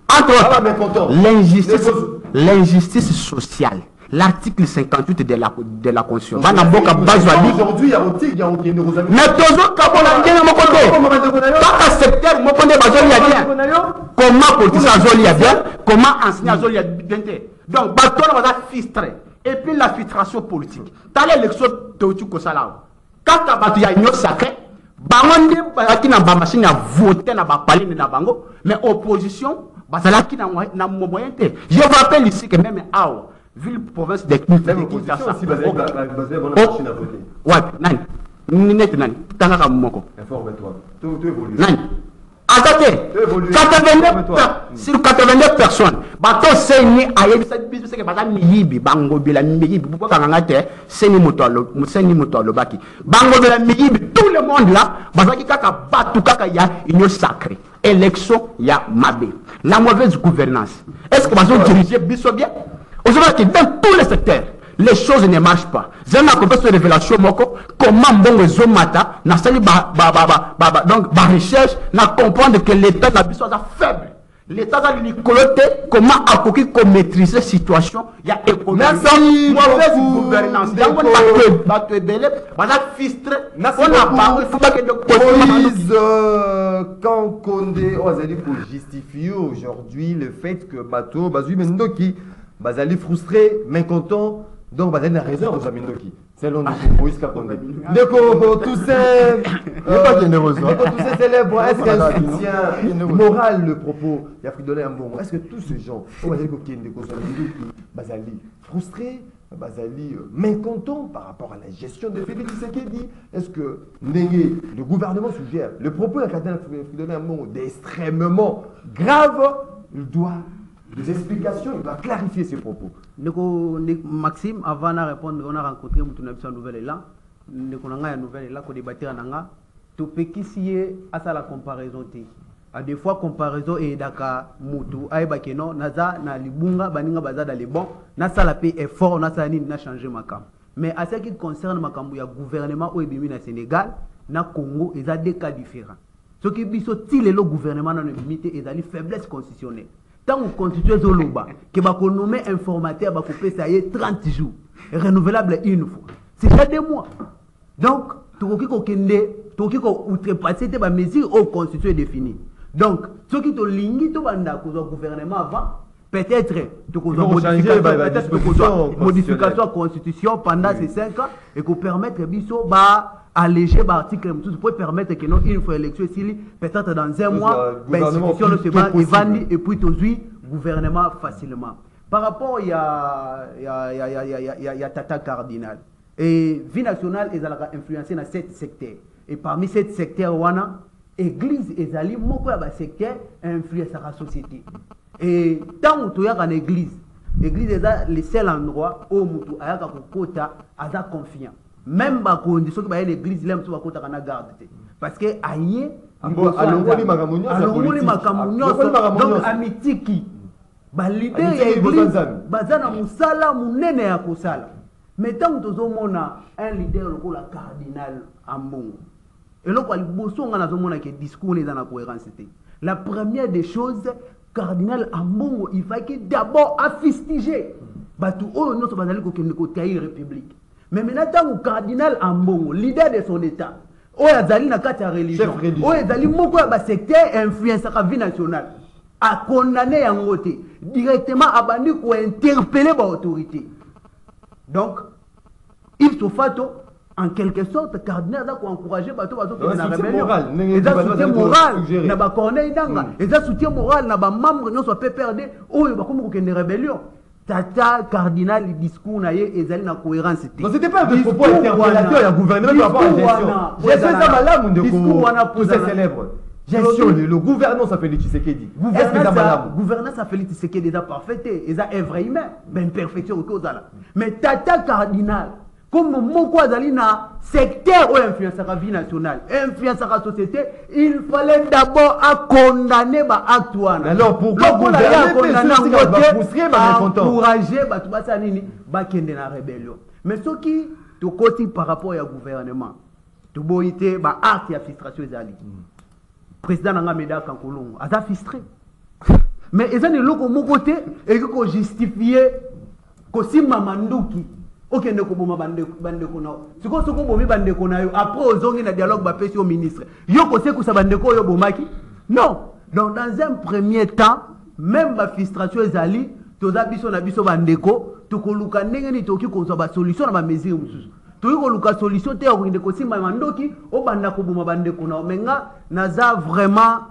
Entre l'injustice, l'injustice sociale. L'article cinquante-huit de la, de la Constitution. Aujourd'hui, il y a aussi, il y a aussi. Mais toujours, quand on a bien mon côté, quand un secteur, mon côté, comment politicien Azoli a bien, comment enseignant Azoli a bien. Donc, bâton va être filtré. Et puis la filtration politique. Dans l'élection de Otu Kosala, quand tu as battu, il y a une sacrée, bango nde bazalaki na bamachine ya voter na bapaline na bango, mais opposition bazalaki na na moyen te. Je vous rappelle ici que même awa ville province de Kinshasa aussi basé na machine à voter. Ouais, nani ni net nani tanga moko. Informe-toi. Tout tout évolue. Nani Attendez, quatre-vingt-neuf sur quatre-vingt-neuf personnes, bato seni ayebisa biso seke bata miyibi bango bila miyibi buko kanga te seni motolo seni motolo baki bango bila miyibi tout le monde là bazaki kaka batu kaka ya union sacrée élection ya mabe la mauvaise gouvernance. Est-ce que bazo diriger biso bien? On voit que dans tous les secteurs les choses ne marchent pas. J'ai ma compétence de révélation moko comment bon zomata na sali ba ba ba ba donc ba recherche na comprendre que l'état na biso est faible. L'état a l'icoloté comment akoki ko maîtriser situation ya économie. Merci mauvaise gouvernance. Donc on va ba te belé ba la fistre on a pas il faut pas que Moïse Kankonde Ozali pour justifier aujourd'hui le fait que bateau bazui mendoki bazali frustré mécontent. Donc, bah, il a raison, Jamindoki. C'est l'on de Moïse Kakonde. Deko, tout ça, tout ça célèbre. Est-ce qu'il y a un soutien moral, le propos il y a Fridolin Ambongo? Est-ce que tous ces gens, Bazali frustrés, Bazali mécontents par rapport à la gestion de Félix Tshisekedi? Est-ce que le gouvernement suggère le propos de Fridolin Ambongo d'extrêmement grave? Il doit des explications, il va clarifier ses propos. Maxime, avant de répondre, on a rencontré une nouvelle là. On a une nouvelle là, qu'on débattait en anga. Tu peux qu'ici à la comparaison. À des fois, comparaison et daka mutu, aïe bakeno, naza na libunga, baninga baza dans les bons, na ça la paix est fort, na ça n'a changé ma cam. Mais à ce qui concerne ma cam, il y a gouvernement auÉbimi na Sénégal, na Congo, il y a des cas différents. Ce qui est le gouvernement dans le limité, il y a des faiblesses constitutionnelles. Tant qu'on constitue Zoloba, que va nommer informateur, va couper ça y est trente jours, renouvelable une fois. C'est déjà deux mois. Donc, tout ce qui est tout ce qui est outrepassé, c'est la mesure au constitution définie. Donc, ce qui est ligne, tout le gouvernement avant, peut-être que modification de la constitution pendant ces cinq ans et qu'on permette Bisso bah alléger l'article pour permettre que non une fois élection ici peut-être dans un mois l'institution ne se va évandi et puis aujourd'hui gouvernement facilement par rapport il y a il y a il y a il y a il y a, il y a Tata Cardinal et vie nationale ils ont influencé dans sept secteurs et parmi sept secteurs wana église ezali moko ya ba secteur influence la société et tant que tu as une église l'église est le seul endroit où mutu ayaka kokota aza confiant. Même ba condition que ba l'église là mutu bakota kana garde parce que aye alongoli makamunyo alongoli makamunyo donc amitiki ba leader ya église bazana musala munene ya kosala mais tant que tozomona un leader lokola cardinal Ambongo et loko liboso nga nazomona que discours n'est dans la cohérence. La première des choses cardinal Ambongo il fallait d'abord affistiger batu oyo notre bazali ko kende ko tailler république. Mais maintenant, le cardinal Ambongo, leader de son état, il azali na kati ya religion, il azali moko ya ba secteur influence la vie nationale, a condamné yango te directement abandi ko interpeller ba autorité. Donc, il se fait en quelque sorte cardinal a encourager bato bato qui na rébellion. Et ça soutien moral na ba corneille danga, et ça soutien moral na ba membre non soit P P R D oyo ba komo ko kende rébellion. Tata cardinal le discours na ye ezali na cohérence te. Non c'était pas un propos interpellateur ya gouvernement par rapport à la gestion. Gestion ça malamu ndeko. Discours wana pour ces célèbres. Gestion le gouvernement ça fait le Tshisekedi. Est-ce que ça malamu? Gouvernance ça fait le Tshisekedi déjà parfait et ça est vrai humain, ben perfection que ozala. Mais tata cardinal comme moko azali na secteur ou influence la vie nationale, influence la société, il fallait d'abord à condamner ba acte wana. Alors pourquoi encourager ba tubasa nini ba kende na rébellion. Mais ce qui to côté par rapport au gouvernement, to boité ba acte ya frustration ezali. Président nanga Meda Kankolongo aza frustré. Mais ezani loko moko te et ko justifier ko simma manduki. Ok, ne koboma bande bande kona. Siko soko bomi bande kona yo après ozongi na dialogue ba pesi au ministre. Yo ko se kusa bande ko yo bomaki? Non. Donc dans un premier temps, même ba frustration ezali, toza biso na biso bande ko, to koluka ndenge ni toki ko ba solution na ba mesure mususu. toyi koluka solution te ya kokende kosimba mandoki obanda koboma bandeko na menga naza vraiment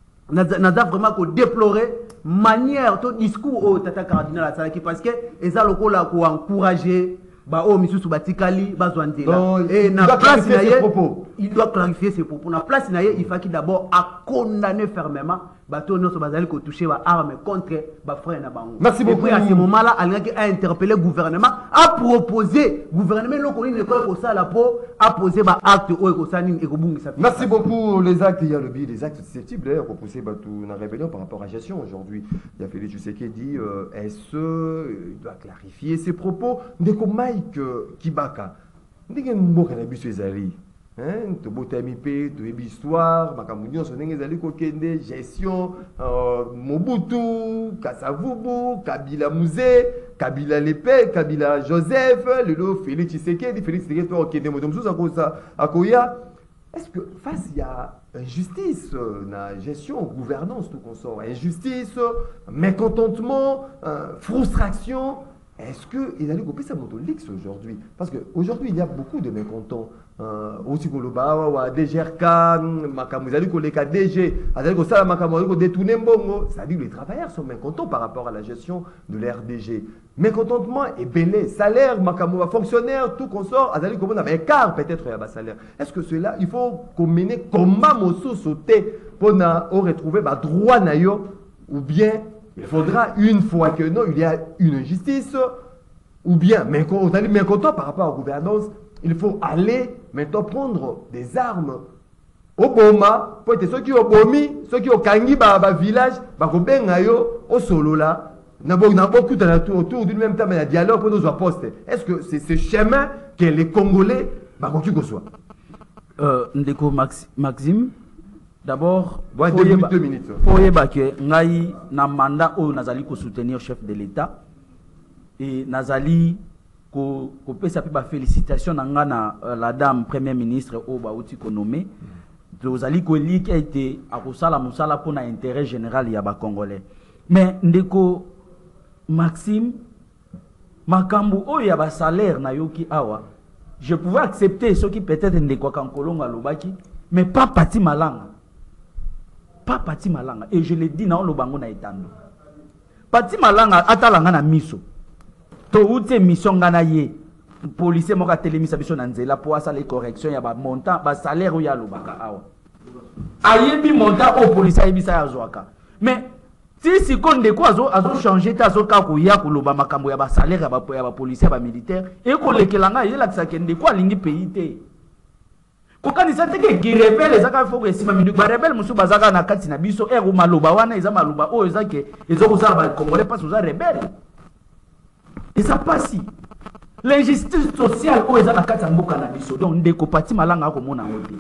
naza vraiment kodéplorer manière to discours au tata cardinal asalaki parce que eza lokola ko encourager ba o misusu batikali bazwandela et na place na ye il doit clarifier ses propos na place na ye il faut qu'il d'abord à condamner fermement bato nyonso bazali ko toucher ba arme contre ba frère na bango. Merci beaucoup. Et puis à ce moment là alingaki a interpellé le gouvernement a proposé gouvernement loko ni ko ko sala po a posé ba acte o ko sani e ko bungisa. Merci beaucoup. Les actes, il y a le les actes susceptibles d'ailleurs pour pousser batou na rébellion par rapport à la gestion aujourd'hui. Il y a Félix Tshisekedi euh, est-ce il doit clarifier ses propos ndeko Mike Kibaka. Ndenge mboka na biso ezali. Hein, to botami pe to histoire makamunyo sonenge ezali ko kende gestion euh, Mobutu, Kasavubu, Kabila Mouze, Kabila Lepe, Kabila Joseph, lelo Félix Tshisekedi, Félix Tshisekedi to kende moto mususu akosa akoya. Est-ce que face il y a injustice na gestion, gouvernance tout consort, injustice, mécontentement, euh, frustration, est-ce que il allait couper sa moto Lix aujourd'hui? Parce qu'aujourd'hui il y a beaucoup de mécontents. Aussi pour le bas, D G R K, Makamuzali, Koleka D G, Azali Kosala Makamuzali, détourner Mbongo. Ça dit que les travailleurs sont mécontents par rapport à la gestion de l'R D G. Mécontentement et belé, salaire, Makamou, fonctionnaire, tout consort, Azali Komon avait écart peut-être à bas salaire. Est-ce que cela, il faut qu'on mène combat Mosso sauter pour retrouver le droit nayo ou bien il faudra une fois que non, il y a une injustice ou bien mécontent par rapport à la gouvernance. Il faut aller maintenant prendre des armes au Boma pour être ceux qui ont bomi, ceux qui ont kangi ba village, ba kobenga yo au solo là. N'a beaucoup de autour du même temps mais il dialogue pour nos postes. Est-ce que c'est ce chemin que les Congolais ba koki ko soit? Euh ndeko Maxime d'abord ouais, deux minutes, deux minutes. Pour yebake ngai na mandat o nazali ko soutenir chef de l'État et nazali ko ko pesa pe ba félicitations na na la dame première ministre o ba uti ko nommé tozali ko li qui a été a ko sala musala pour na intérêt général ya ba congolais mais ndeko Maxime makambu o ya ba salaire na yoki awa je pouvais accepter ce qui peut-être ndeko kankolonga lobaki mais pas Pati Malanga pas Pati Malanga et je le dis na lobango na etando Pati Malanga atalanga na miso to ute mission ngana ye policier moka télémisa biso na nzela pour asa les corrections ya ba montant ba salaire ya lobaka awa ayebi montant au policier ayebisa ya zwaka mais si si konde ko azo azo changer ta zo ka ko ya ko loba makambo ya ba salaire ya ba ya ba policier ba militaire e ko lekelanga yela kisa kende ko alingi pays te ko kanisa te ke ki rebelle zaka fo ko esima mindu ba rebelle musu bazaka na kati na biso e ko maloba wana eza maloba o ezake ezo ko sala ba congolais pas oza rebelle. Et ça passe. L'injustice sociale où ils ont la carte mboka na biso donc ndeko Pati Malanga ko mona ngoti.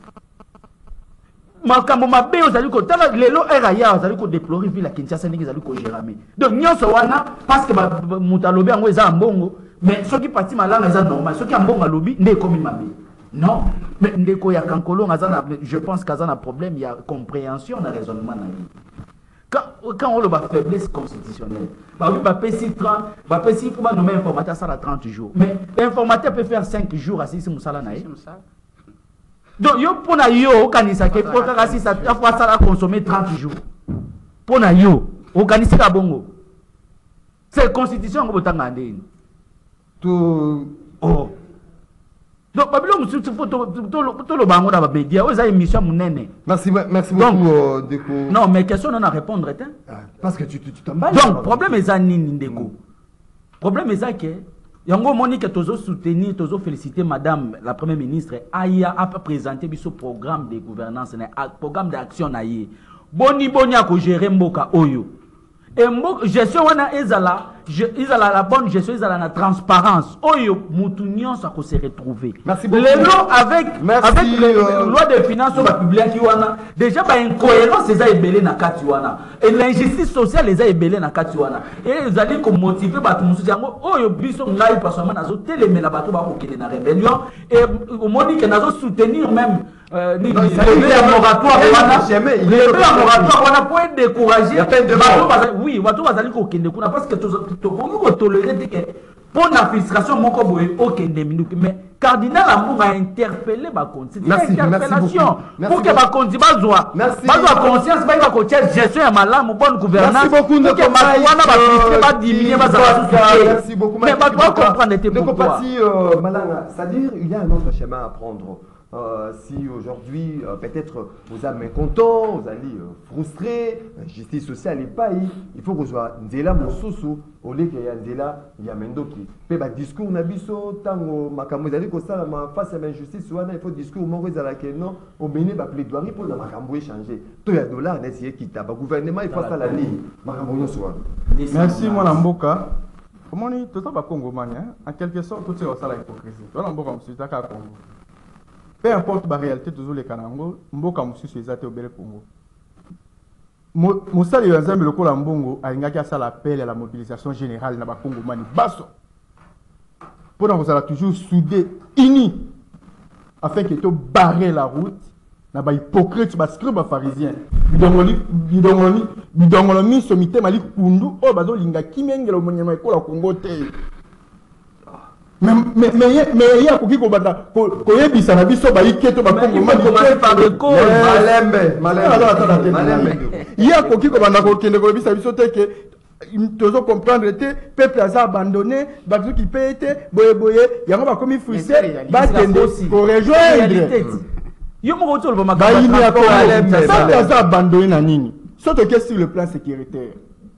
Makambo mabe ozali ko tala lelo era ya ozali ko déplorer ville à Kinshasa ndenge ozali ko gérer. Donc nyonso wana parce que mutalobi ngo eza mbongo mais ceux qui Pati Malanga eza normal ceux qui mbongo lobi ndé komi mabe. Non, mais ndeko ya kankolo ngazana je pense qu'il y a un problème, il y a compréhension dans raisonnement na ye. Quand, quand on a faiblesse constitutionnelle, bah oui, bah P C trente, bah P C il faut nommer informateur ça à trente jours. Mais l'informateur peut faire cinq jours à six moussala naï. Donc yo pour na yo kanisa ke pour ka si ça fois ça consommer trente jours. Pour na yo organiser ka bongo. C'est constitution ngo botanga ndeni. Tout oh. Donc Babylon musu to to to lo bango da ba media o za émission munene. Merci merci beaucoup euh, Deko. Non mais question non à répondre hein. Parce que tu tu t'emballes. Donc problème est ça nini Deko. Problème est ça que yango Monique tozo soutenir tozo féliciter madame la première ministre aya a présenter biso programme de gouvernance na programme d'action na ye. Boni boni a ko gérer mboka oyo. Et mboka gestion wana ezala ezala la bonne gestion ezala la transparence oyo mutu nyonso ko se retrouver. Merci beaucoup. Les lois avec Merci, avec les euh... lois de finances sur la public wana déjà ba incohérence eza ebelé na kati wana et l'injustice sociale eza ebelé na kati wana et ils allaient ko motiver batu musu yango oyo biso ngai personnellement nazo télémela batu ba ko kende na rébellion et au monique nazo soutenir même euh, ni le moratoire wana le moratoire wana pour décourager oui watu bazali ko kende kuna parce que to ko tolérer que pour la frustration moko boye okende minduki mais cardinal Ambunga a interpellé ba konti c'est Merci, interpellation merci pour que ba konti bazwa Merci. bazwa conscience ba ko tia gestion ya malamu bonne gouvernance Merci beaucoup, pour que Ndeko ba wana ba frustrer ba Mike, diminuer ba Ibaka, merci beaucoup, mais Mike, ba doit Ibaka. comprendre était Ndeko pourquoi Pati, euh, Malanga, c'est-à-dire il y a un autre schéma à prendre. Euh, si aujourd'hui, euh, peut-être vous êtes mécontent, vous allez euh, frustré, euh, justice sociale et pas, il faut que vous soyez Ndela Moussousou, au lieu qu'il y a Ndela, il y a Mendoki. Mais le discours Nabiso, tango makambo ezali ko sala ma face à l'injustice, il faut discours moko ezala ke non, au mener ba plaidoirie pour la makambo échanger. To ya dollar na essayer kita, ba gouvernement il faut ça la ligne. Makambo no soir. Merci mon Mboka. Comment on dit tout ça va Congo mania en quelque sorte tout ça la hypocrisie. Toi Mboka monsieur ta ka Congo. Peu importe la réalité, toujours les Kanango, Mboka Moussu c'est au Bel Congo. Moussa de Yanzambe le Kola Mbongo a ingaki à ça l'appel à la mobilisation générale dans le Congo Mani Basso. Pour nous, vous allez toujours soudé, unis, afin que tu barrer la route, na ba hypocrite, ba scribe pharisien. Bidongoli, bidongoli, bidongoli, somité mali kundu, oh bazo linga kimengelo monyama Kola Congo te. Mais mais mais mais il y a qui kobanda koyebisa na biso ba iketo ba Congo mali par le code Malembe, Malembe. Il y a qui kobanda ko kende koyebisa biso te que tozo comprendre te peuple a abandonné bazo qui paye te boye boye yango ba komi frustré ba kende ko rejoindre yo mo retour ba ba ini ya ko Malembe ça a abandonné na nini surtout que sur le plan sécuritaire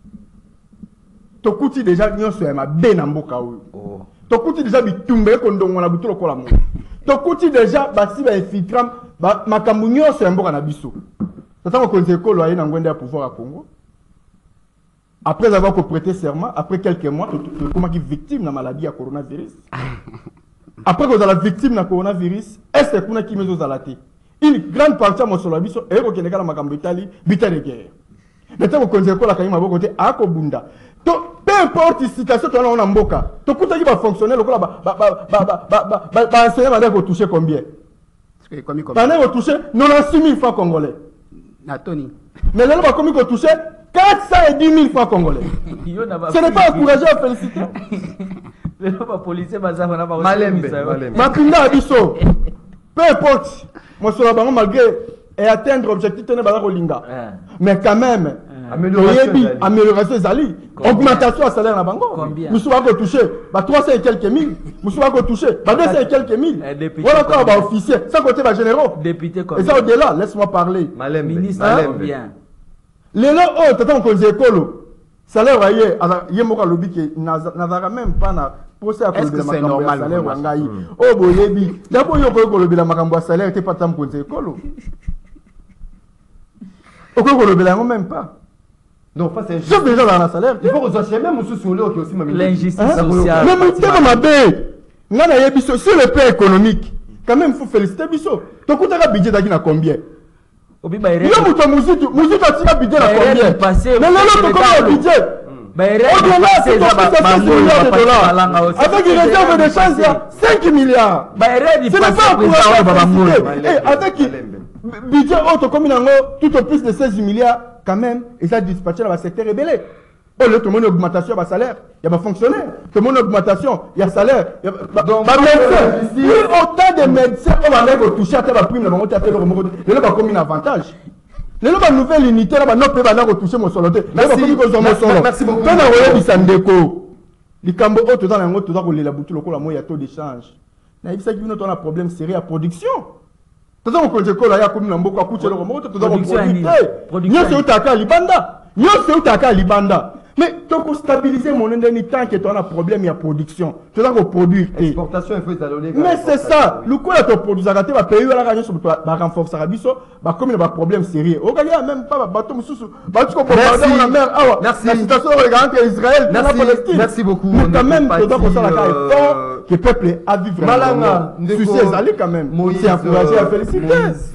to kuti déjà nyonso ya mabe na mboka oyo tokuti déjà bitumbe kondongo na butulo kola mo tokuti déjà basi ba infiltram ba makambu nyonso ya mboka na biso tata ko nzeko lo ayi na ngwende ya pouvoir à Congo après avoir prêté serment après quelques mois to comment qui victime na maladie à coronavirus après que la victime na coronavirus est-ce que kuna ki mezo zalati une grande partie de mon solo biso e ko keneka na makambu itali bita de guerre tata ko nzeko la kayima boko te akobunda to peu importe la situation tu as en mboka to kuta qui va fonctionner le ba ba ba ba ba ba ba enseigner va ko toucher combien pendant ko toucher quatre-vingt-six mille francs congolais na Tony mais là va comme ko toucher quatre cent dix mille francs congolais ce n'est pas encourager à féliciter le pas policier baza na ba Malembe mapinda biso peu importe moi sur la bango malgré et atteindre objectif tene ba ko linga mais quand même amélioration amélioration zali augmentation à salaire na bango nous sommes pas toucher ba trois cents et quelques mille nous sommes pas toucher ba deux cents et quelques mille voilà quoi ba officier ça côté ba généraux député comme et ça au delà laisse-moi parler Malembe ministre bien les là oh tata on écolo salaire voyez yé moka lobi que n'avara même pas na procès à cause de makambo ya salaire wangai oh boyebi d'abord yo ko lobi la makambo ya salaire était pas tam konze écolo pourquoi ko lobi la même pas. Non, pas c'est juste déjà dans la salaire. Il faut que vous même aussi sur le qui aussi l'injustice sociale. Mais mais tellement ma bé. Ngana yebiso sur le plan économique. Quand même faut féliciter biso. To kutaka budget daki na combien? Obi ba ere. Yo muto muzitu, muzitu atika budget na combien? Mais là to comment le budget? Ba ere. C'est ça ba milliards de dollars. Avec une réserve de change à cinq milliards. Ba ere di passer président baba ngolo. Et avec budget autre comme nango tout au plus de seize milliards quand même et ça dispatché dans le secteur rebelle. Oh le tout le monde augmentation de salaire, il y a pas fonctionnaire. Tout le monde augmentation, il y a salaire, il y a donc autant de médecins on va les toucher à la prime le moment tu as fait le remorque. Le va comme un avantage. Le va nouvelle unité là va non peut va toucher mon solo. Merci beaucoup. Quand on regarde Sandeko, les cambo autres dans la tout dans la boutique local il y a taux d'échange. Na ibisa qui nous on a problème sérieux à production. Tout on connaît quoi là il y a comme nambo quoi coûter le remorque tout dans produit. Nous c'est utaka libanda. Nous c'est utaka libanda. Mais tu peux stabiliser mon indemnité tant que tu as un problème de production. Tu dois produire. Exportation, il faut étalonner. Mais c'est ça. Le coup, tu produis, tu vas payer la gagne sur toi, tu renforcer la biso, comme il y a un problème sérieux. Au Galia, même pas, bateau, sous, bateau, merci. La situation regarde Israël, merci. Merci beaucoup. Mais quand même, tu dois faire la gagne fort, que le peuple a vivre. Malanga, souci est quand même. C'est encouragé à féliciter.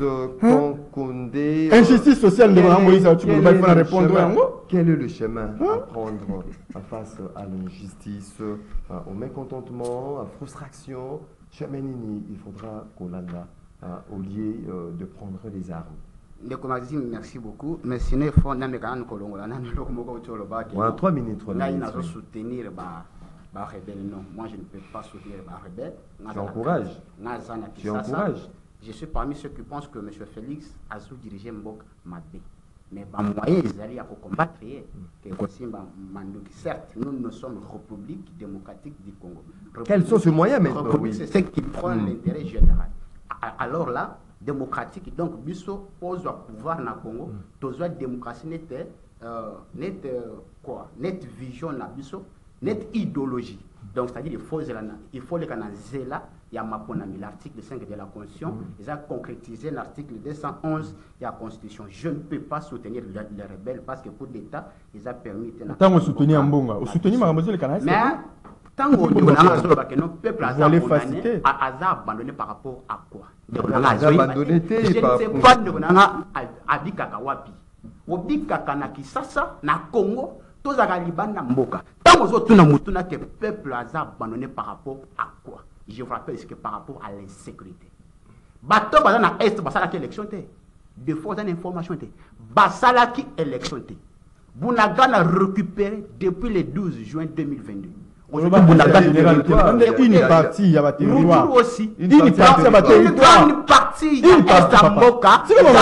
Injustice sociale de Moïse, tu peux pas répondre. Quel est le chemin à prendre face à l'injustice, au mécontentement, à la frustration? Chemin il faudra qu'on aille au lieu de prendre les armes. Merci beaucoup. Mais si nous faisons un colongo, on a trois minutes. On a soutenir soutenir bah rebelle non, moi je ne peux pas soutenir bah rebelle. Tu encourages. Tu encourages. Je suis parmi ceux qui pensent que M. Félix a sous dirigé Mbok Mabé. Mais bah moyen ils allaient à combattre que Kosimba Mandoki. Certes, nous nous sommes République démocratique du Congo. Quels sont ces moyens maintenant? Oui. C'est ce qui prend mm. l'intérêt général. Alors là, démocratique, donc Bisso pose au pouvoir dans le Congo, toute la démocratie n'était euh, net euh, quoi, net vision na Bisso, net idéologie. Donc c'est-à-dire il faut il faut les canaliser là. Il y a l'article cinq de la Constitution, ils ont concrétisé l'article deux cent onze de la Constitution. Je ne peux pas soutenir les, les rebelles parce que pour l'État, ils ont permis... Tant que soutenir Mbonga, ou soutenir Marambozo le Canada. Mais tant que le peuple a abandonné par rapport à quoi? Je ne sais pas de Kakawapi. Obi Kakana Kisasa, na Congo, tous à Libana Mboka. Tant que le peuple a abandonné par rapport à quoi? Je vous rappelle que par rapport à l'insécurité. Bato bazana est basala qui élection té. De fausses informations té. Basala qui élection té. Bounagana récupéré depuis le douze juin deux mille vingt-deux. Aujourd'hui, une partie, il y a un territoire. Aussi. Une partie, il y a un territoire. Une partie, il y a un Mboka.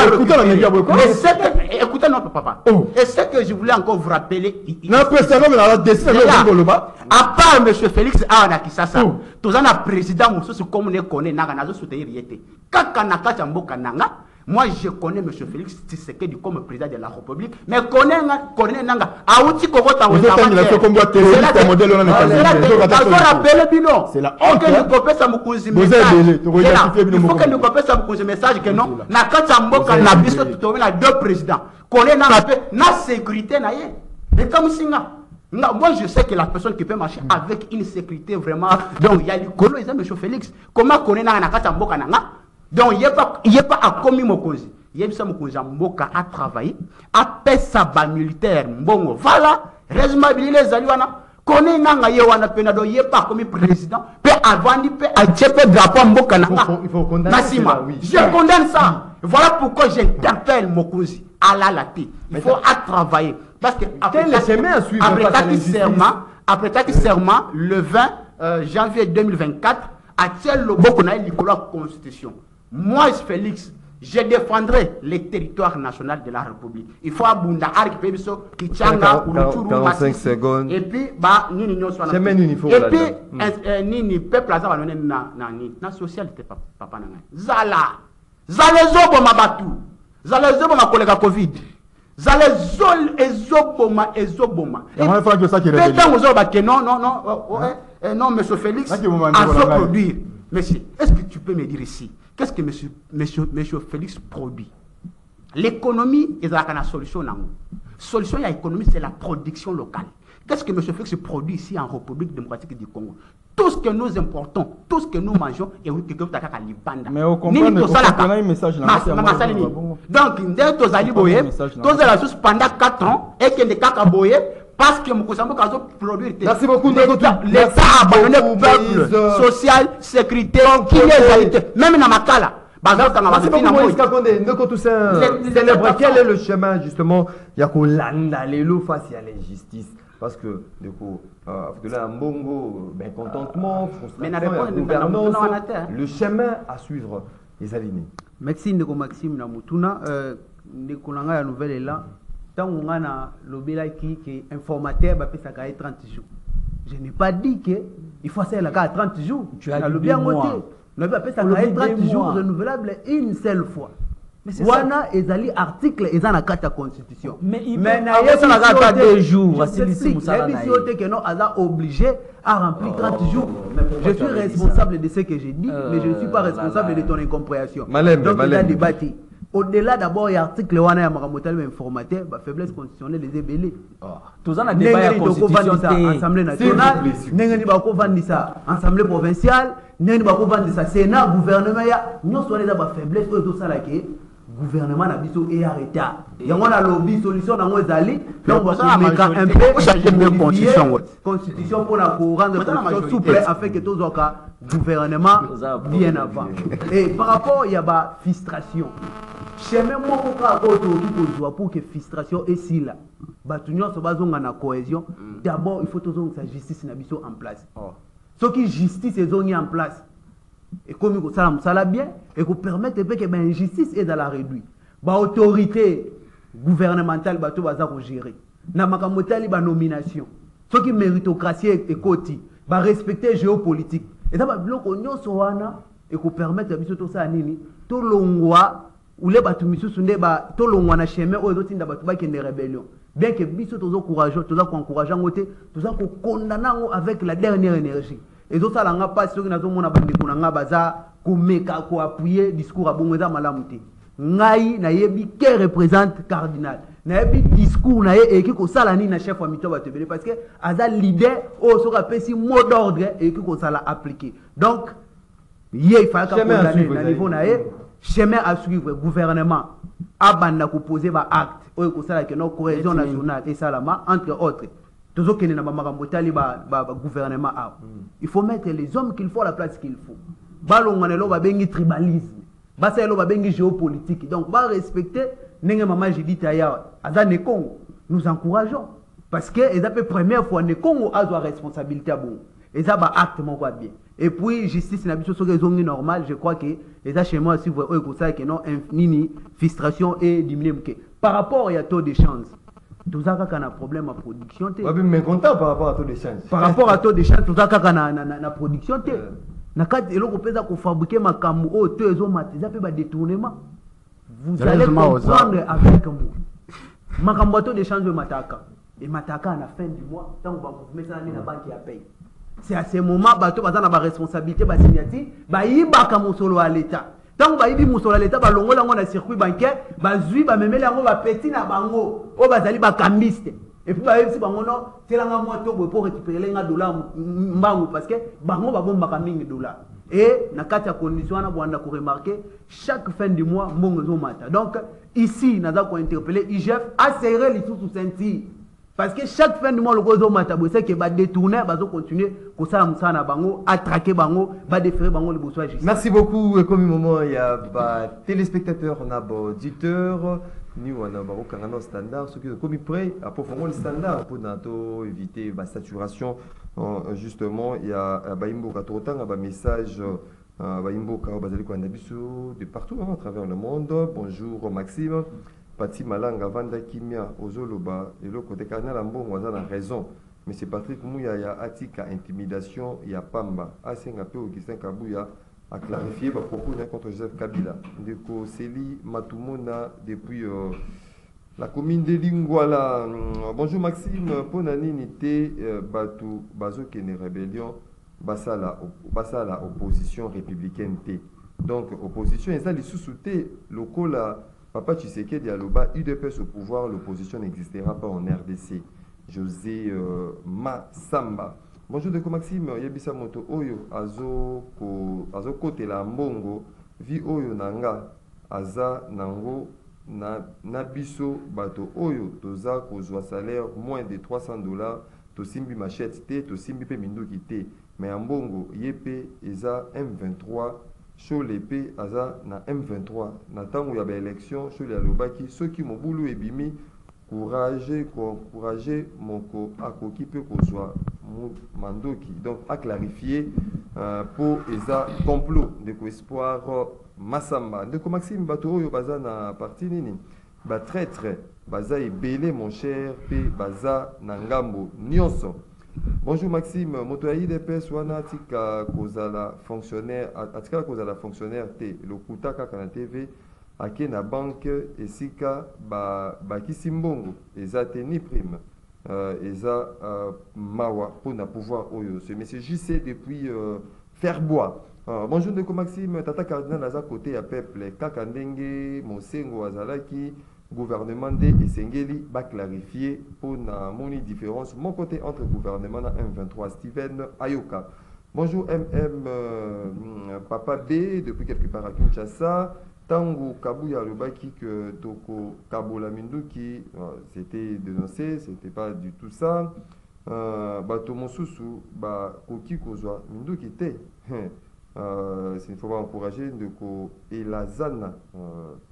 Écoutez, non, papa. Et ce que je voulais encore vous rappeler. Non, personne n'a décidé de le faire. À part M. Félix Anakisasa, tous les présidents, comme on connaît, n'a soutenir yété. Kakanaka Mboka Nanga. Moi, je connais M. Félix Tshisekedi comme président de la République, mais connais connais nanga. Aouti Kogota vous êtes une nation comme moi terroriste modèle on a c'est la honte que nous copions ça mukunzi message. Il faut que nous copions ça mukunzi message que non. Na kata mboka na biso tutowe na deux présidents. Connais nanga pe na sécurité na ye. Et comme singa. Moi, je sais que la personne qui peut marcher avec une sécurité vraiment. Donc, il y a du colo, ils ont M. Félix. Comment connaît nanga na kata mboka nanga? Donc, il n'y a pas, il n'y a pas à commis Mokozi. Il y a pas Mokozi Mboka à travailler, à paix sa militaire, Mbongo. Voilà, responsabilité les Aliwana. Connaît Nanga Yewana Penado, il n'y a pas commis président, peut avant de peut à Tchèpe drapeau Mboka Nanga. Il faut condamner ça. Oui. Je condamne ça. Voilà pourquoi j'interpelle Mokozi à la laté. Il faut à travailler. Parce que après ta serment, après ta serment, le vingt janvier deux mille vingt-quatre, à tel le Boko na la Constitution. Moi, Félix, je défendrai les territoires nationaux de la République. Il faut abonder Arc Pébiso, Kichanga, quarante-cinq secondes. Et puis, bah, ni ni soit et puis, ni ni peuple à na na ni na socialité papa na Zala, Zala zobo mabatu, Zala zobo ma collègue Covid, Zala zol ezoboma ezoboma. Et on va faire que ça qui est révélé. Non non non, non monsieur Félix a se produire. Monsieur, est-ce que tu peux me dire ici? Qu'est-ce que monsieur, monsieur, monsieur Félix produit? L'économie est la solution. La solution à l'économie, c'est la production locale. Qu'est-ce que monsieur Félix produit ici en République démocratique du Congo? Tout ce que nous importons, tout ce que nous mangeons, et oui, que vous avez à l'Ibanda. Mais au comprendre, on a un message là. Donc, nous avons Ali Boye, tous la source pendant quatre ans, et que les caca Boye, parce que Moukousambo Kazo produire. Merci beaucoup. L'État a abandonné le peuple, social, sécurité, qui est même dans ma cala. Merci beaucoup, Moïse Kakonde. Ndeko Toussaint, célèbre. Quel est le chemin, justement? Il y a qu'on landa l'élo face à l'injustice. Parce que, du coup, il y a un bongo, mécontentement, frustration, gouvernance. Le chemin à suivre, les alignés. Merci, Ndeko Maxime Namoutuna. Ndeko Nanga, la nouvelle est là. Tant qu'on a le qui est informateur, ça va trente jours. Je n'ai pas dit qu'il faut faire la carte à trente jours. Tu as dit deux mois. Le va ça va trente jours renouvelable une seule fois. Wana ezali article eza na carte constitution. Mais il faut la carte à deux jours. C'est que non a obligé à remplir trente jours. Je suis responsable de ce que j'ai dit, mais je ne suis pas responsable de ton incompréhension. Donc il a débattu. Au-delà d'abord, il y a l'article Wana Yamaramotel informateur, la faiblesse constitutionnelle des ébélés. Tout ça, on a débat la constitution. Assemblée nationale, Nengani Bako Vandisa, Assemblée provinciale, Nengani Bako Vandisa, Sénat, gouvernement, nous sommes les faiblesse, tout ça là qui gouvernement n'a biso et arrêté. Il y a un lobby solution dans les alliés. Donc on va mettre un peu changer de constitution. Constitution pour la rendre constitution souple afin que tous les gouvernement bien avant. Et par rapport il y a la frustration. chemin moko kaka oyo tokoki kozwa pour que frustration esila bato nyonso bazonga na cohésion. D'abord il faut tozongisa justice na biso en place. Soki justice ezongi en place ekomi kosala mosala bien ekopermettre mpe ke bainjustice ezala réduit, baautorité gouvernementale bato baza kogérer na makambo etali banomination, soki méritocratie ekoti barespecte géopolitique eza babiloko nyonso wana ekopermettre biso tosala nini tolongwa ule bato misusu nde tolongwa na chemin oyo ezotinda bato bakende rébellion, bien que biso tozo courageux toza koencourage yango te toza kokondana yango avec la dernière énergie. ezosala nga mpasi soki nazomona bandeko na nga baza komeka koappuye discours abongo eza malamu te. Ngai nayebi ke représente cardinal nayebi discours na ye eki kosala nini na chef wa mito bato ebele parce que aza leader oyo soki apesi mot d'ordre eki kosala appliquer. Donc ye ifalaka condamner na niveau na ye chemin à suivre. Gouvernement abanda koposer ba acte oyo kosala ke no cohésion nationale esalama entre autres. Tozokene na bamakambo tali ba gouvernement a. Il faut mettre les hommes qu'il faut à la place qu'il faut. Balongana ba bengi tribalisme. Basa lo ba bengi géopolitique. Donc ba respecter nenge mama Judith Aya aza ne Congo. Nous encourageons parce que eza pe première fois ne Congo a sa responsabilité à bon. Eza ba acte mon quoi bien. Et puis justice na biso soki ezongi normal, je crois que eza chez moi si vous oyo kosala que non nini frustration et diminuer par rapport à taux de chance. Tout a un problème à production. Oui, mais content par rapport à taux d'échange. Par rapport à taux d'échange, tout a un production. Na kati eloko peza ko fabriquer makambo o to ezo matiza pe ba détournement. Vous allez comprendre avec moi. Makambo taux d'échange de mataka et mataka à la fin du mois tant on va mettre ça na banque ya paye. C'est à ce moment bato bazana ba responsabilité ba signati ba yibaka mosolo à l'état. Tant que vous avez l'État, vous avez un circuit bancaire, vous avez un petit bango, vous avez un cambiste. Et puis vous avez un moto pour récupérer un dollar parce que bango va bon un dollar. Et dans quatre conditions, vous avez remarqué chaque fin du mois, vous mata. Donc ici, nous avons interpellé I G F à serrer les sous-sous-sentis. Parce que chaque fin du mois, le gros matabou, c'est que va détourner, va continuer, que ça na bango, attraquer bango, va déférer bango le besoin justice. Merci beaucoup. Et comme un moment, il y a des téléspectateurs, on a des auditeurs, nous on a des standards, ceux qui sont comme prêts à profondre le standard pour éviter la saturation. Justement, il y a Baimbo Katotan, un message Baimbo de partout à travers le monde. Bonjour Maxime. Pati Malanga Vanda Kimia Ozoloba et le côté Cardinal Ambon on a raison mais c'est Patrick Mouya ya atika intimidation ya pamba asenga pe Augustin Kabouya a clarifié par propos contre Joseph Kabila ndeko Célie Matumona depuis euh, la commune de Lingwala. Bonjour Maxime ponani nité euh, batu bazo kene rébellion basala basala opposition républicaine té donc opposition et ça les sous-souté locaux là. Papa Tshisekedi Aloba, U D P S au pouvoir, l'opposition n'existera pas en R D C. José euh, Massamba. Bonjour de Maxime, Yebisa Moto Oyo, Azo ko Azo kote la mbongo, vi Oyo nanga, Aza nango na nabiso bato Oyo, toza kozwa salaire moins de trois cents dollars, to simbi machette te, to simbi pe minduki te, mais en mbongo yepe eza M vingt-trois. Sur l'épée, aza na M vingt-trois. Nathan ou yabe élection, sur les alobaki, ceux qui m'ont boulou et bimi, courage, encourager mon co à qui peut qu'on soit mandoki. Donc, à clarifier euh, pour esa complot de espoir Massamba. De Maxime Bato, yo baza na parti nini, ba traître, baza et belé mon cher, pe baza nangambo, nyonso. Bonjour Maxime, motoyaï de P S wana tika kozala fonctionnaire, atika kozala fonctionnaire te, le kutaka kana T V, ake na banque esika ba ba kisimbongo, eza te ni prime, euh, eza euh, mawa pour na pouvoir oyo. Ce monsieur J C depuis euh, Ferbois. Euh, bonjour de Maxime, tata cardinal aza côté à peuple, kaka ndenge mosengo azalaki. Gouvernement de Esengeli va clarifier pour na moni différence mon côté entre gouvernement et M vingt-trois. Steven Ayoka. Bonjour M M euh, Papa B depuis quelque part à Kinshasa. Tango Kabouya Lobaki que Toko Kabola Minduki euh, c'était dénoncé, c'était pas du tout ça. Euh, Bato Monsusu ba Koki Kozwa Minduki te. Euh, il faut pas encourager de ko Elazana. Euh,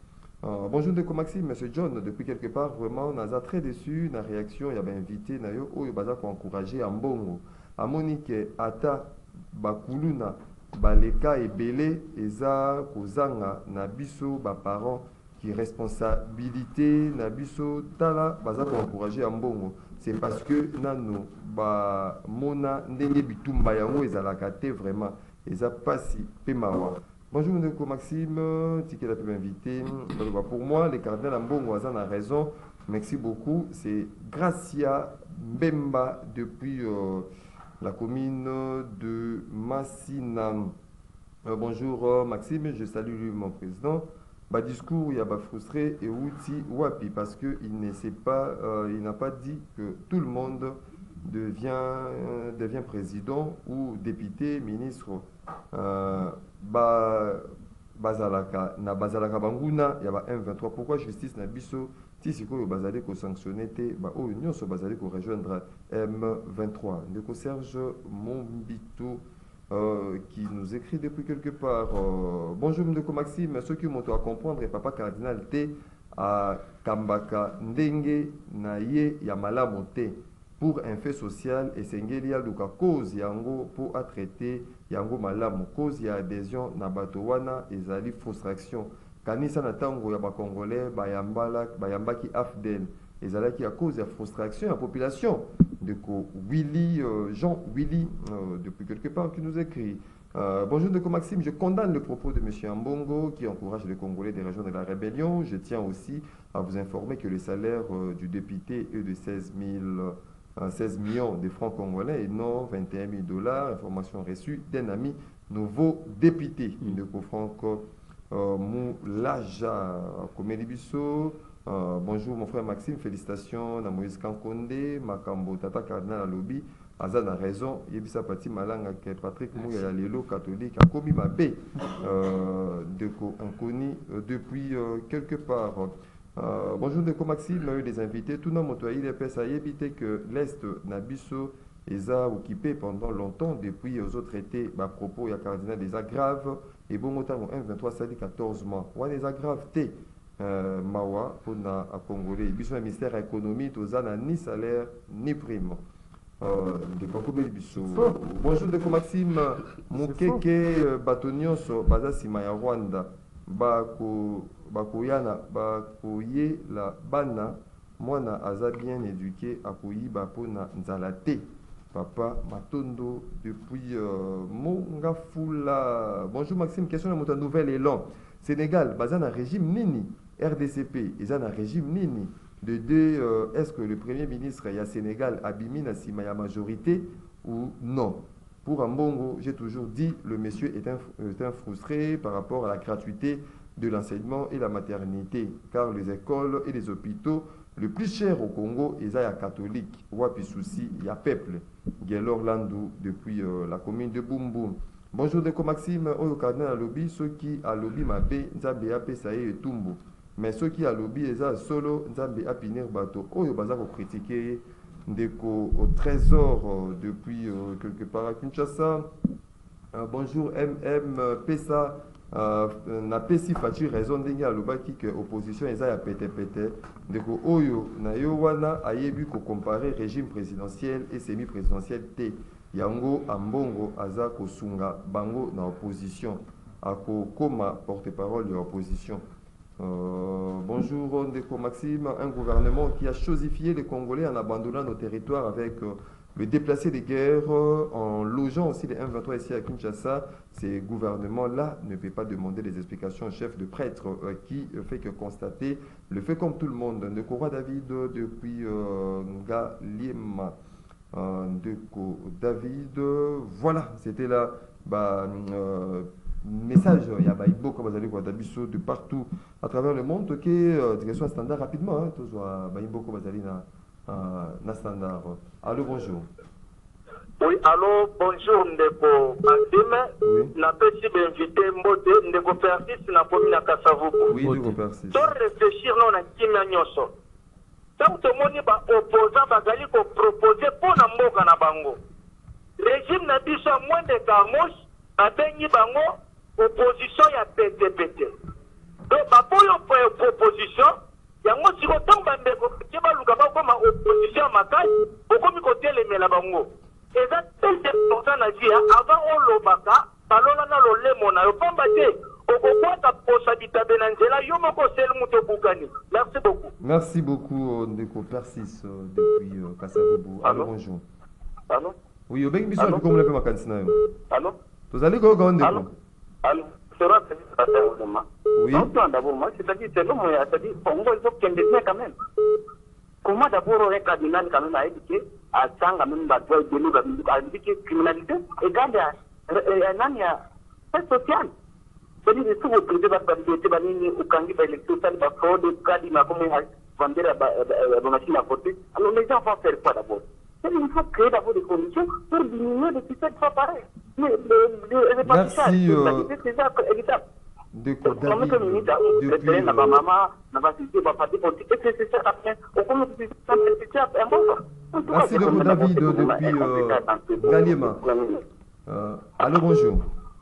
Euh, bonjour de Maxime, monsieur John, depuis quelque part, vraiment, on a très déçu, la réaction, il y avait invité, nayo, oh, il a encouragé en bongo. À Monique, Ata, Bakuluna, Baleka et Belé, Eza, Kozanga, Nabiso, Baparents, qui responsabilité, Nabiso, Tala, Baza pour encourager en bongo. C'est parce que Nano, Ba Mona, Ndenge Bitumba, Yango, Ezalakate, vraiment, Eza Pasi, Pemawa. Bonjour Ndeko Maxime, Ticket a pu m'inviter. Pour moi, les cardinals Ambongo a raison. Merci beaucoup. C'est Gracia Mbemba depuis euh, la commune de Massinam. Euh, bonjour euh, Maxime, je salue mon président. Bah, discours, il y a pas frustré et outil wapi parce qu'il ne sait pas, euh, il n'a pas dit que tout le monde devient, euh, devient président ou député, ministre. Euh, ba bazalaka na bazalaka banguna ya ba M vingt-trois. Pourquoi justice na biso ti sikoyo bazali ko sanctionner te ba o nyonso bazali ko rejoindre M vingt-trois. Ndeko Serge Mombito euh, qui nous écrit depuis quelque part. Euh, bonjour Ndeko Maxime, ceux qui m'ont à comprendre et papa cardinal te à Kambaka ndenge na ye ya malamu te. Pour un fait social et sengelia luka cause yango pour à traiter yango malamu cause ya adhésion na bato wana ezali frustration kanisa na tango ya ba congolais bayambala bayambaki afdel ezalaki à cause ya frustration la population de ko Willy euh, Jean Willy euh, depuis quelque part qui nous écrit. Euh, bonjour de Maxime, je condamne le propos de M. Ambongo qui encourage les Congolais des régions de la rébellion. Je tiens aussi à vous informer que le salaire euh, du député est de seize mille seize millions de francs congolais et non vingt et un mille dollars. Information reçue d'un ami nouveau député. Mm. De Franck euh, Moulaja Komelibiso. Euh, bonjour mon frère Maxime, félicitations à Moïse Kankonde, Makambo Tata Cardinal Alobi. Azan a raison, Yebisa Pati Malanga Patrick Mouya Lelo catholique a commis ma baie de inconnu depuis euh, quelque part. Euh, bonjour de Maxime, il y a eu des invités. Tout le monde a évité que l'Est Nabiso les a occupé pendant longtemps depuis aux autres traités. À propos, il y a cardinal des aggraves et bon autant un vingt-trois ça dit quatorze mois. Ouais, les aggraves T Mawa pour na à Congolais. Biso ministère économie, tous na ni salaire ni prime. Euh, de Congolais biso. Bonjour de Maxime, Mukeke Batonioso Bazasima ya Rwanda. Bako bakoyana bakoye la bana mwana aza bien éduqué akoyi bapona nzalate papa Matondo depuis euh, Mongafula. Bonjour Maxime, question de mon nouvel élan. Sénégal bazana régime nini R D C P ezana régime nini de deux euh, est-ce que le premier ministre ya Sénégal abimi na sima ya majorité ou non? Pour Ambongo, j'ai toujours dit le monsieur est un, est un frustré par rapport à la gratuité de l'enseignement et la maternité, car les écoles et les hôpitaux, le plus cher au Congo, ils sont catholiques. Wapi souci, il y a peuple. Guélor Landou, depuis euh, la commune de Boumboum. Bonjour de Maxime, au cardinal à lobby, ceux qui à lobby mabé, Nzambe apé ça et Tumbo. Mais ceux qui à lobby, ils sont solo, Nzambe apinir bateau. Oh, ils ont critiqué. Ndeko au trésor euh, depuis euh, quelque part à Kinshasa. Euh, bonjour M M Pesa. Euh, na pesi fachi raison denga lobaki que opposition eza ya pété pété. Ndeko oyo na yo wana ayebi ko comparer régime présidentiel et semi-présidentiel T. Yango Ambongo aza ko sunga bango na opposition. Ako koma porte-parole de l'opposition. Euh, bonjour Ndeko Maxime, un gouvernement qui a chosifié les Congolais en abandonnant nos territoires avec euh, le déplacé des guerres, euh, en logeant aussi les M vingt-trois ici à Kinshasa. Ces gouvernements-là ne peuvent pas demander des explications au chef de prêtre euh, qui euh, fait que constater le fait comme tout le monde. Ndeko Roi David depuis euh, Ngaliema. Euh, Ndeko David, voilà, c'était là. Bah, euh, message, il y a beaucoup de partout à travers le monde qui est direction standard rapidement. Hein, tous beaucoup na standard. Allô, bonjour. Oui, allô, bonjour, Ndeko Maxime. La petite invité Mbote, Ndeko Persis, na commune à Kassavubu. Oui, Ndeko Persis. Sans réfléchir, non, à Kimia Nyoso. Ça, tout le monde est opposant, bagali ko proposer pour na mboka na bango. Régime na biso moins de Carmouche, a bengi bango. Opposition ya P T P T. donc bapoyo proposition yango siko ntango bandeko tie baluka bakoma opposition makasi okomi kotelemela bango eza tete important na dia avant olobaka balola na lolemo na yo pamba te okokwata posabita be na nzela yo moko seli moto okukani. Merci beaucoup. Merci beaucoup ndeko Persis depuis euh, Kasavubu. Allô, bonjour. Allô? Oui, obengi biso abiko mule pe makanisi na yo. Allô? Tozali ko ko ndeko. Allô? Allô? Sera peut-être au moment. Oui. Non, d'abord moi, c'est-à-dire c'est l'homme c'est-à-dire Congo il faut qu'il décide quand même. Comment d'abord un cardinal quand même a éduqué à sang quand même doit donner à éduquer criminalité égale à nani ya social. C'est-à-dire que vous privé ba bandité ba nini ukangi ba électro ça ba fraude kadi na comme vendre la machine à voter. Alors les gens vont faire quoi d'abord? Il faut créer d'abord des conditions pour diminuer les petites fois pareil. Merci. Euh... C'est ça évident. De quoi David depuis merci de vous David depuis euh, Galiema. Euh, allô bonjour.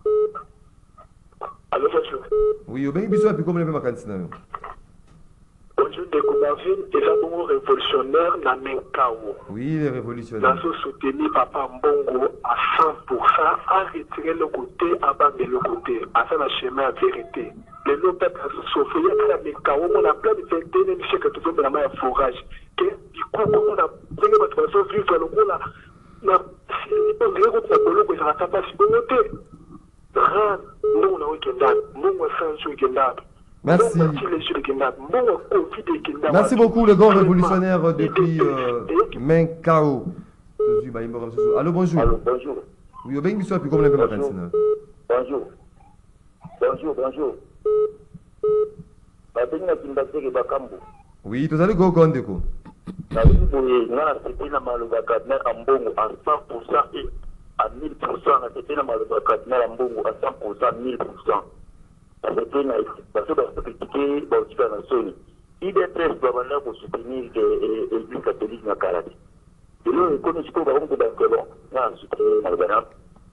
Allô bonjour. Oui, au Béni-Bissau et puis comment les vacances là? Bonjour de Koubaville, déjà bon révolutionnaire na Menkao. Oui, les révolutionnaires. Nous soutenir Papa Mbongo à cent pour cent, à retirer le côté, à bander le côté, à faire le chemin à vérité. Les lots peuvent se souffrir à Menkao, on a plein de vérité, même si que tout le monde a un forage. Que du coup, on a pris votre façon de vivre, on a, on a, on dirait qu'on a colloque, ça va pas si bon côté. Rien, nous on a un week-end, nous on a un week-end. Merci. Merci beaucoup, le grand révolutionnaire depuis euh, Menkao. Allô, bonjour. Allô, bonjour. Oui, au Béni-Bissau, puis comment les vacances là? Bonjour. Bonjour, bonjour. Oui, tu as le go Gondeko. À cent pour cent et à mille pour cent, à cent pour cent, mille pour cent. Parce que parce que critiquer bon tu fais la zone il est très probable pour soutenir l'église catholique na Karate et là comme je peux voir un peu d'accord là soutenir Malbana.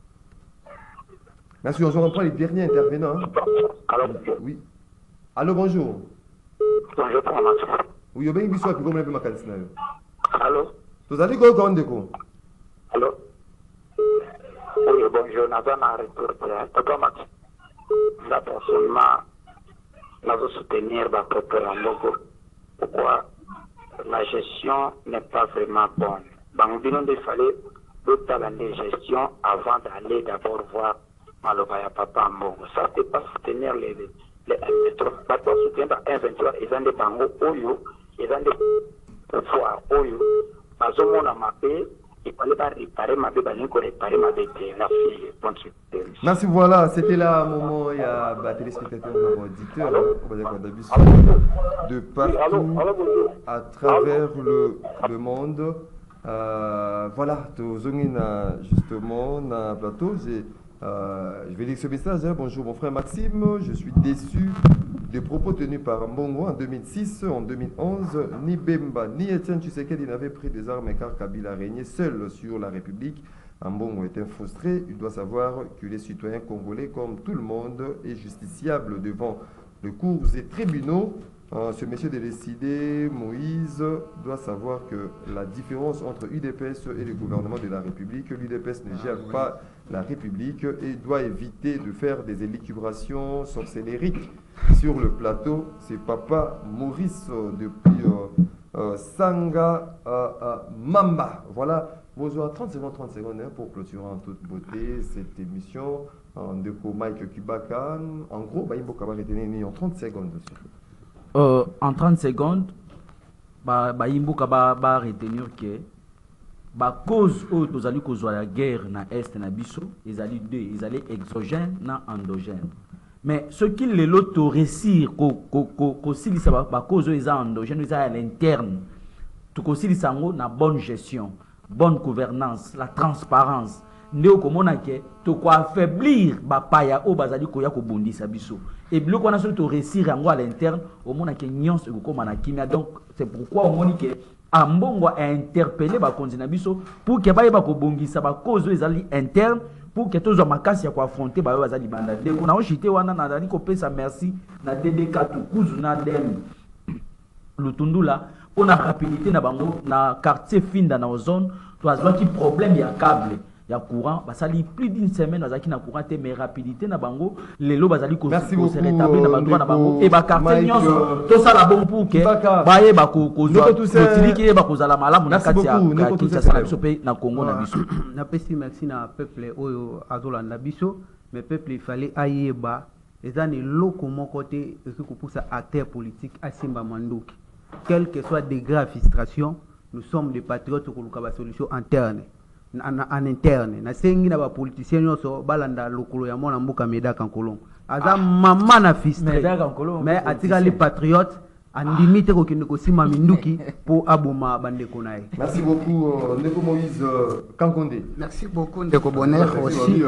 Merci, on reprend les derniers intervenants. Alors oui. Allô bonjour. Bonjour Thomas. Oui, au Béni-Bissau puis comment ma candidature. Allô. Tu as dit quoi quand déco? Allô. Oui, bonjour, Nazana retour Thomas. Là, personnellement, nous allons soutenir le peuple en Bogo. Pourquoi? La gestion n'est pas vraiment bonne. Donc, il fallait d'autres talents de gestion avant d'aller d'abord voir Malobaya Papa Mbongo. Ça, c'est pas soutenir les les M vingt-trois. Pas soutenir les M vingt-trois, ils ont des bangos Oyo, ils ont des pouvoirs Oyo. Parce que mon amapé, il fallait pas réparer ma bébé, il fallait réparer ma bébé. La fille, bonne suite. Merci, voilà, c'était là un moment, il y a bah, téléspectateurs, auditeurs, de partout, à travers le, le monde. Euh, voilà, justement, dans le plateau, euh, je vais lire ce message. Hein. Bonjour mon frère Maxime, je suis déçu des propos tenus par Mbongo en deux mille six, en deux mille onze. Ni Bemba, ni Etienne Tshisekedi n'avaient pris des armes car Kabila régnait seul sur la République. Mbongo est un frustré, il doit savoir que les citoyens congolais, comme tout le monde, est justiciable devant les cours et tribunaux. Euh, ce monsieur de décider, Moïse, doit savoir que la différence entre U D P S et le gouvernement de la République, l'U D P S ne gère ah, oui. pas la République et doit éviter de faire des élucubrations sorcellériques sur le plateau. C'est Papa Maurice euh, depuis euh, euh, Sanga euh, euh, Mamba. Voilà. Bonjour, trente secondes, trente secondes hein, pour clôturer en toute beauté cette émission de Mike Kibaka. En gros, bah, il faut retenir en trente secondes. Euh, en trente secondes, bah, bah, il faut retenir que bah, cause où nous allons causer la guerre dans l'Est et dans l'Abysso, ils allaient deux, ils allaient exogènes et endogènes. Mais ce qui les l'auto réussir, que si la cause ils endogènes, ils à l'interne, tout que si ils ont la bonne gestion. Bonne gouvernance, la transparence. Néo comme on a que to quoi affaiblir bapaya au bazali ko ya ko bondi sabiso. Et le qu'on a surtout réussir à l'interne au monde que nyons e ko mana kimia. Donc c'est pourquoi on dit que Ambongo a interpellé ba konzina biso pour que ba ba ko bongi sa ba cause ezali interne pour que tous ma casse ya ko affronter ba bazali banda de ko na o chité wana na dali ko pesa merci na D D K tukuzu na dem lutundula pour na rapidité na bango na quartier finda na zone to azwa ki problème ya câble ya courant basali plus d'une semaine bazaki na courant te mais rapidité na bango lelo bazali ko se rétablir na bandroit na bango et ba quartier nyonso to sala bon pour que baye ba ko ko zo tiliki ba ko zala malamu na kati ya Kinshasa biso pe na Congo na biso na pesi merci na peuple oyo azola na biso mais peuple il fallait ayeba ezani loko moko te eziko poussa acteur politique asimba manduki quel que soit degré de frustration nous sommes des patriotes pour la solution interne en, en interne na sengi na ba politiciens nyonso balanda lokolo ya mona mbuka Médaka Nkolo aza mama na fistre mais atika les patriotes en limite ko kinde ko sima minduki pour aboma bandeko nae. Merci beaucoup euh, Ndeko Moïse euh, Kankonde. Merci beaucoup Ndeko Bonheur aussi.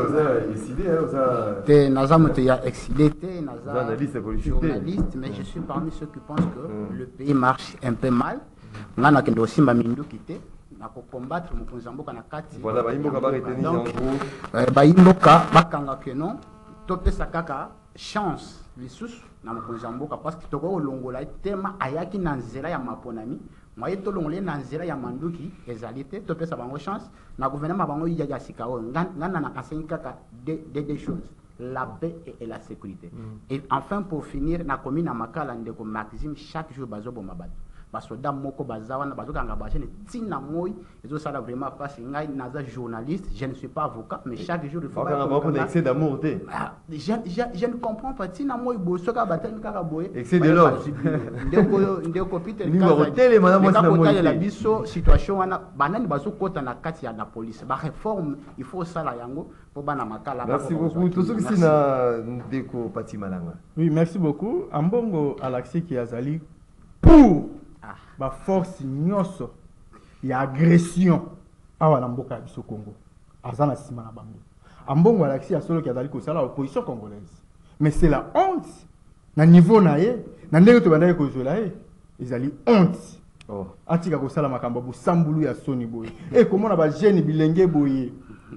Te naza moto ya exilé te naza journaliste mais je suis parmi ceux qui pensent que mm. le pays marche un peu mal. Ngana kende osimba minduki te na ko combattre mokonzi mboka na kati. Voilà ba imboka ba retenir en gros. Ba imboka bakanga que non topesa kaka chance lisusu na mokonzi mboka parce que toko longola tema ayaki na nzela ya maponami moye to longole na nzela ya manduki ezalité topesa bango chance na gouvernement bango ya ya sikao ngana na kasengi kaka des des choses la paix et, et la sécurité mm. Et enfin pour finir na commune na makala ndeko Maxime chaque jour bazobo mabatu basoda moko bazawa na bazoka nga bachene tina moy ezo sala vraiment parce que ngai naza journaliste je ne suis pas avocat mais chaque jour il faut pas qu'on excès d'amour te je, je, je ne comprends pas tina moy bosoka batani kaka boye excès de love ndeko ndeko Peter Kaza tele madame moi c'est moy la biso situation wana banani bazokota na kati ya na police ba réforme il faut sala yango pour bana makala. Merci beaucoup tout ce qui na ndeko Pati Malanga. Oui, merci beaucoup ambongo Alexis qui azali pour ba force nyonso ya agression awa na mboka ya biso Congo azana sima na bango ambongo Alexis asolo ki azali ko sala opposition congolaise mais c'est la honte na niveau na ye na ndenge to bandaki ko zola ye ezali honte oh atika ko sala makambo bu sambulu ya soni boye e komona ba jeune bilenge boye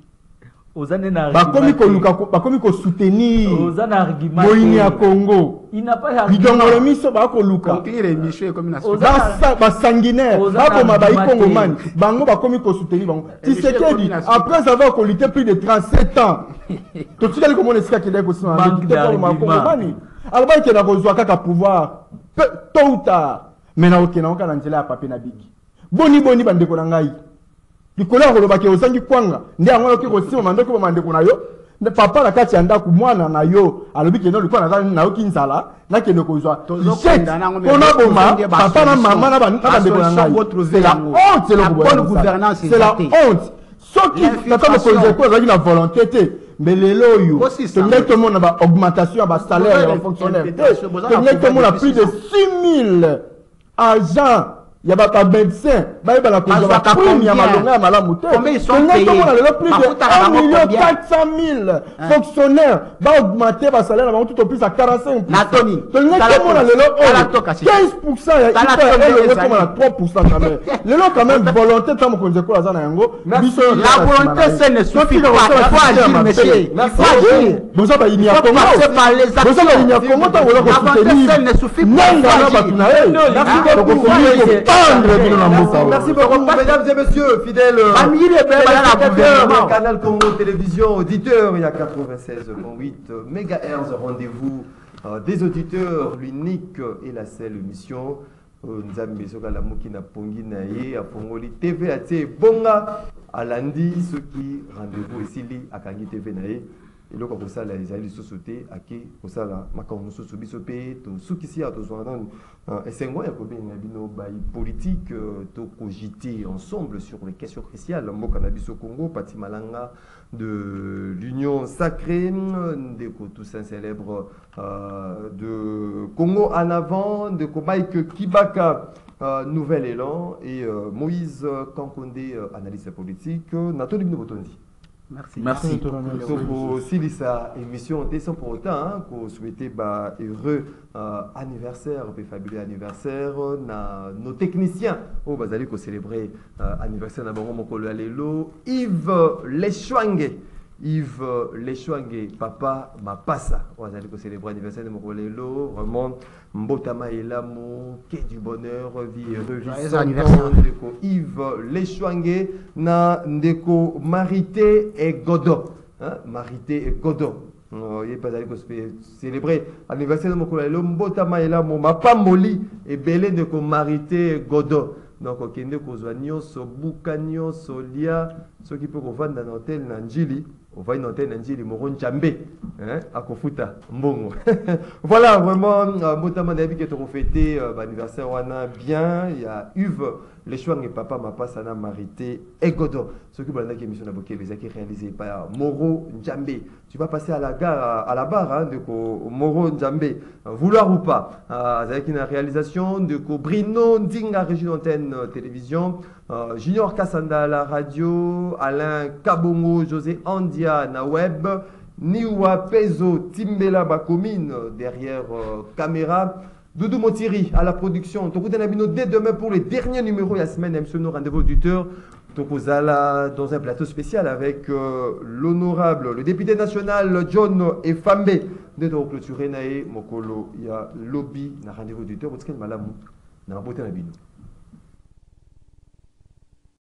ozane na bakomi ko luka bakomi ko soutenir ozana argument moyini ya Congo il n'a pas argument bidongolo miso ba ko luka conclure émission comme na ba ba sanguinaire ba ko mabai Congo man bango bakomi ko soutenir bango Tshisekedi après avoir colité plus de trente-sept ans to tikali komona sika kende ko sima ba Congo mani alba ke na ko zwa kaka pouvoir tôt ou tard mais na okena okana nzela ya papier na bigi boni boni bandeko na ngai likolo akoloba ke osangi kwanga nde yango oki kosima mandoki ba mandeko na yo papa na kati ya ndako mwana na yo alobi ke no likolo na na yoki nzala na kende kozwa ona boma papa na mama na bandeko na ngai c'est la honte c'est le bonne gouvernance c'est la honte soki tata mokonzi ko ezalaki na volonté te mais lelo yo tongeki tomona ba augmentation ya ba salaire ya ba fonctionnaire tongeki tomona plus de six mille agents il y a pas médecin bah il va la cause ba prime ya malonga ya malamu te combien ils sont payés plus de un million quatre cent mille fonctionnaires va augmenter ba salaire ba tout au plus à quarante-cinq pour cent Natoni quinze pour cent ya il comme à trois pour cent quand même lelo quand même volonté tant qu'on ko azana yango la volonté c'est ne suffit pas il faut agir monsieur merci bon ça ba il y a Congo bon ça ba il y a Congo tant on va soutenir ne suffit pas merci beaucoup, mesdames et messieurs, fidèles téléspectateurs, Canal Congo Télévision, auditeurs, il y a quatre-vingt-seize virgule huit mégahertz, rendez-vous euh, des auditeurs, l'unique et la seule émission. Nous avons mis la Moukina Ponginaye, à Pongoli T V, à Bonga, à Landi, ceux qui rendez-vous ici à Kangi T V Naye. Et donc, comme ça, les alliés sociétés, à qui, comme ça, la macaron sous bisopé, tout ce qui s'y a, tout ça, et c'est moi, il y a combien de politique, tout cogiter ensemble sur les questions cruciales, le cannabis au Congo, Pati Malanga, de l'Union sacrée, des Toussaint célèbre de Congo en avant, de Mike Kibaka, Nouvel Élan, et Moïse Kankonde, analyste politique, Nathalie Binobotondi. Merci. Merci. Donc, aussi, sa émission, sans pour autant qu'on souhaitait bah, heureux euh, anniversaire, fabuleux anniversaire, na, nos techniciens, oh, bah, allez célébrer euh, anniversaire d'abord mon collègue Yves Leschwange, Yves Lechwange, papa Mapassa. On va aller célébrer l'anniversaire de Mokolelo. Vraiment, Mbotama et l'amour, qu'est du bonheur, vie heureuse. Yves Lechwange, na ndeko Marité et Godot. Hein? Marité et Godot. Il n'est pas allé célébrer l'anniversaire de Mokolelo. Mbotama et l'amour, Mapamoli et Belé de Marité et Godot. Donc, on kende kozwanyo so bukanyo so lia ceux qui peuvent vendre dans l'hôtel Nanjili, on va une hôtel Nanjili Moron Chambé, hein, à Kofuta, Mbongo. Voilà, vraiment, notamment d'avis que tu as fêté l'anniversaire wana bien. Il y a Yves Lechwange et papa Mapa Sana Marité et Godot. Ceux qui ont une émission d'Aboké, les qui réalisé par Moro Njambé. Tu vas passer à la gare, à la barre, hein, de Moro Njambé, vouloir ou pas. Avec une réalisation de Brino Ndinga, régie d'antenne télévision, euh, Junior Kassanda à la radio, Alain Kabongo, José Andia na web, Niwa Pezo, Timbela Bakomine derrière euh, caméra. Doudou Motiri à la production. Tokouten Abino dès demain pour les derniers numéros de la semaine. M. Nos rendez-vous auditeur. Tokozala dans un plateau spécial avec euh, l'honorable, le député national John Efambe. De clôturer Nae Mokolo. Il y a lobby. Na rendez-vous auditeur. Vous êtes malamu. Na boté Nabino.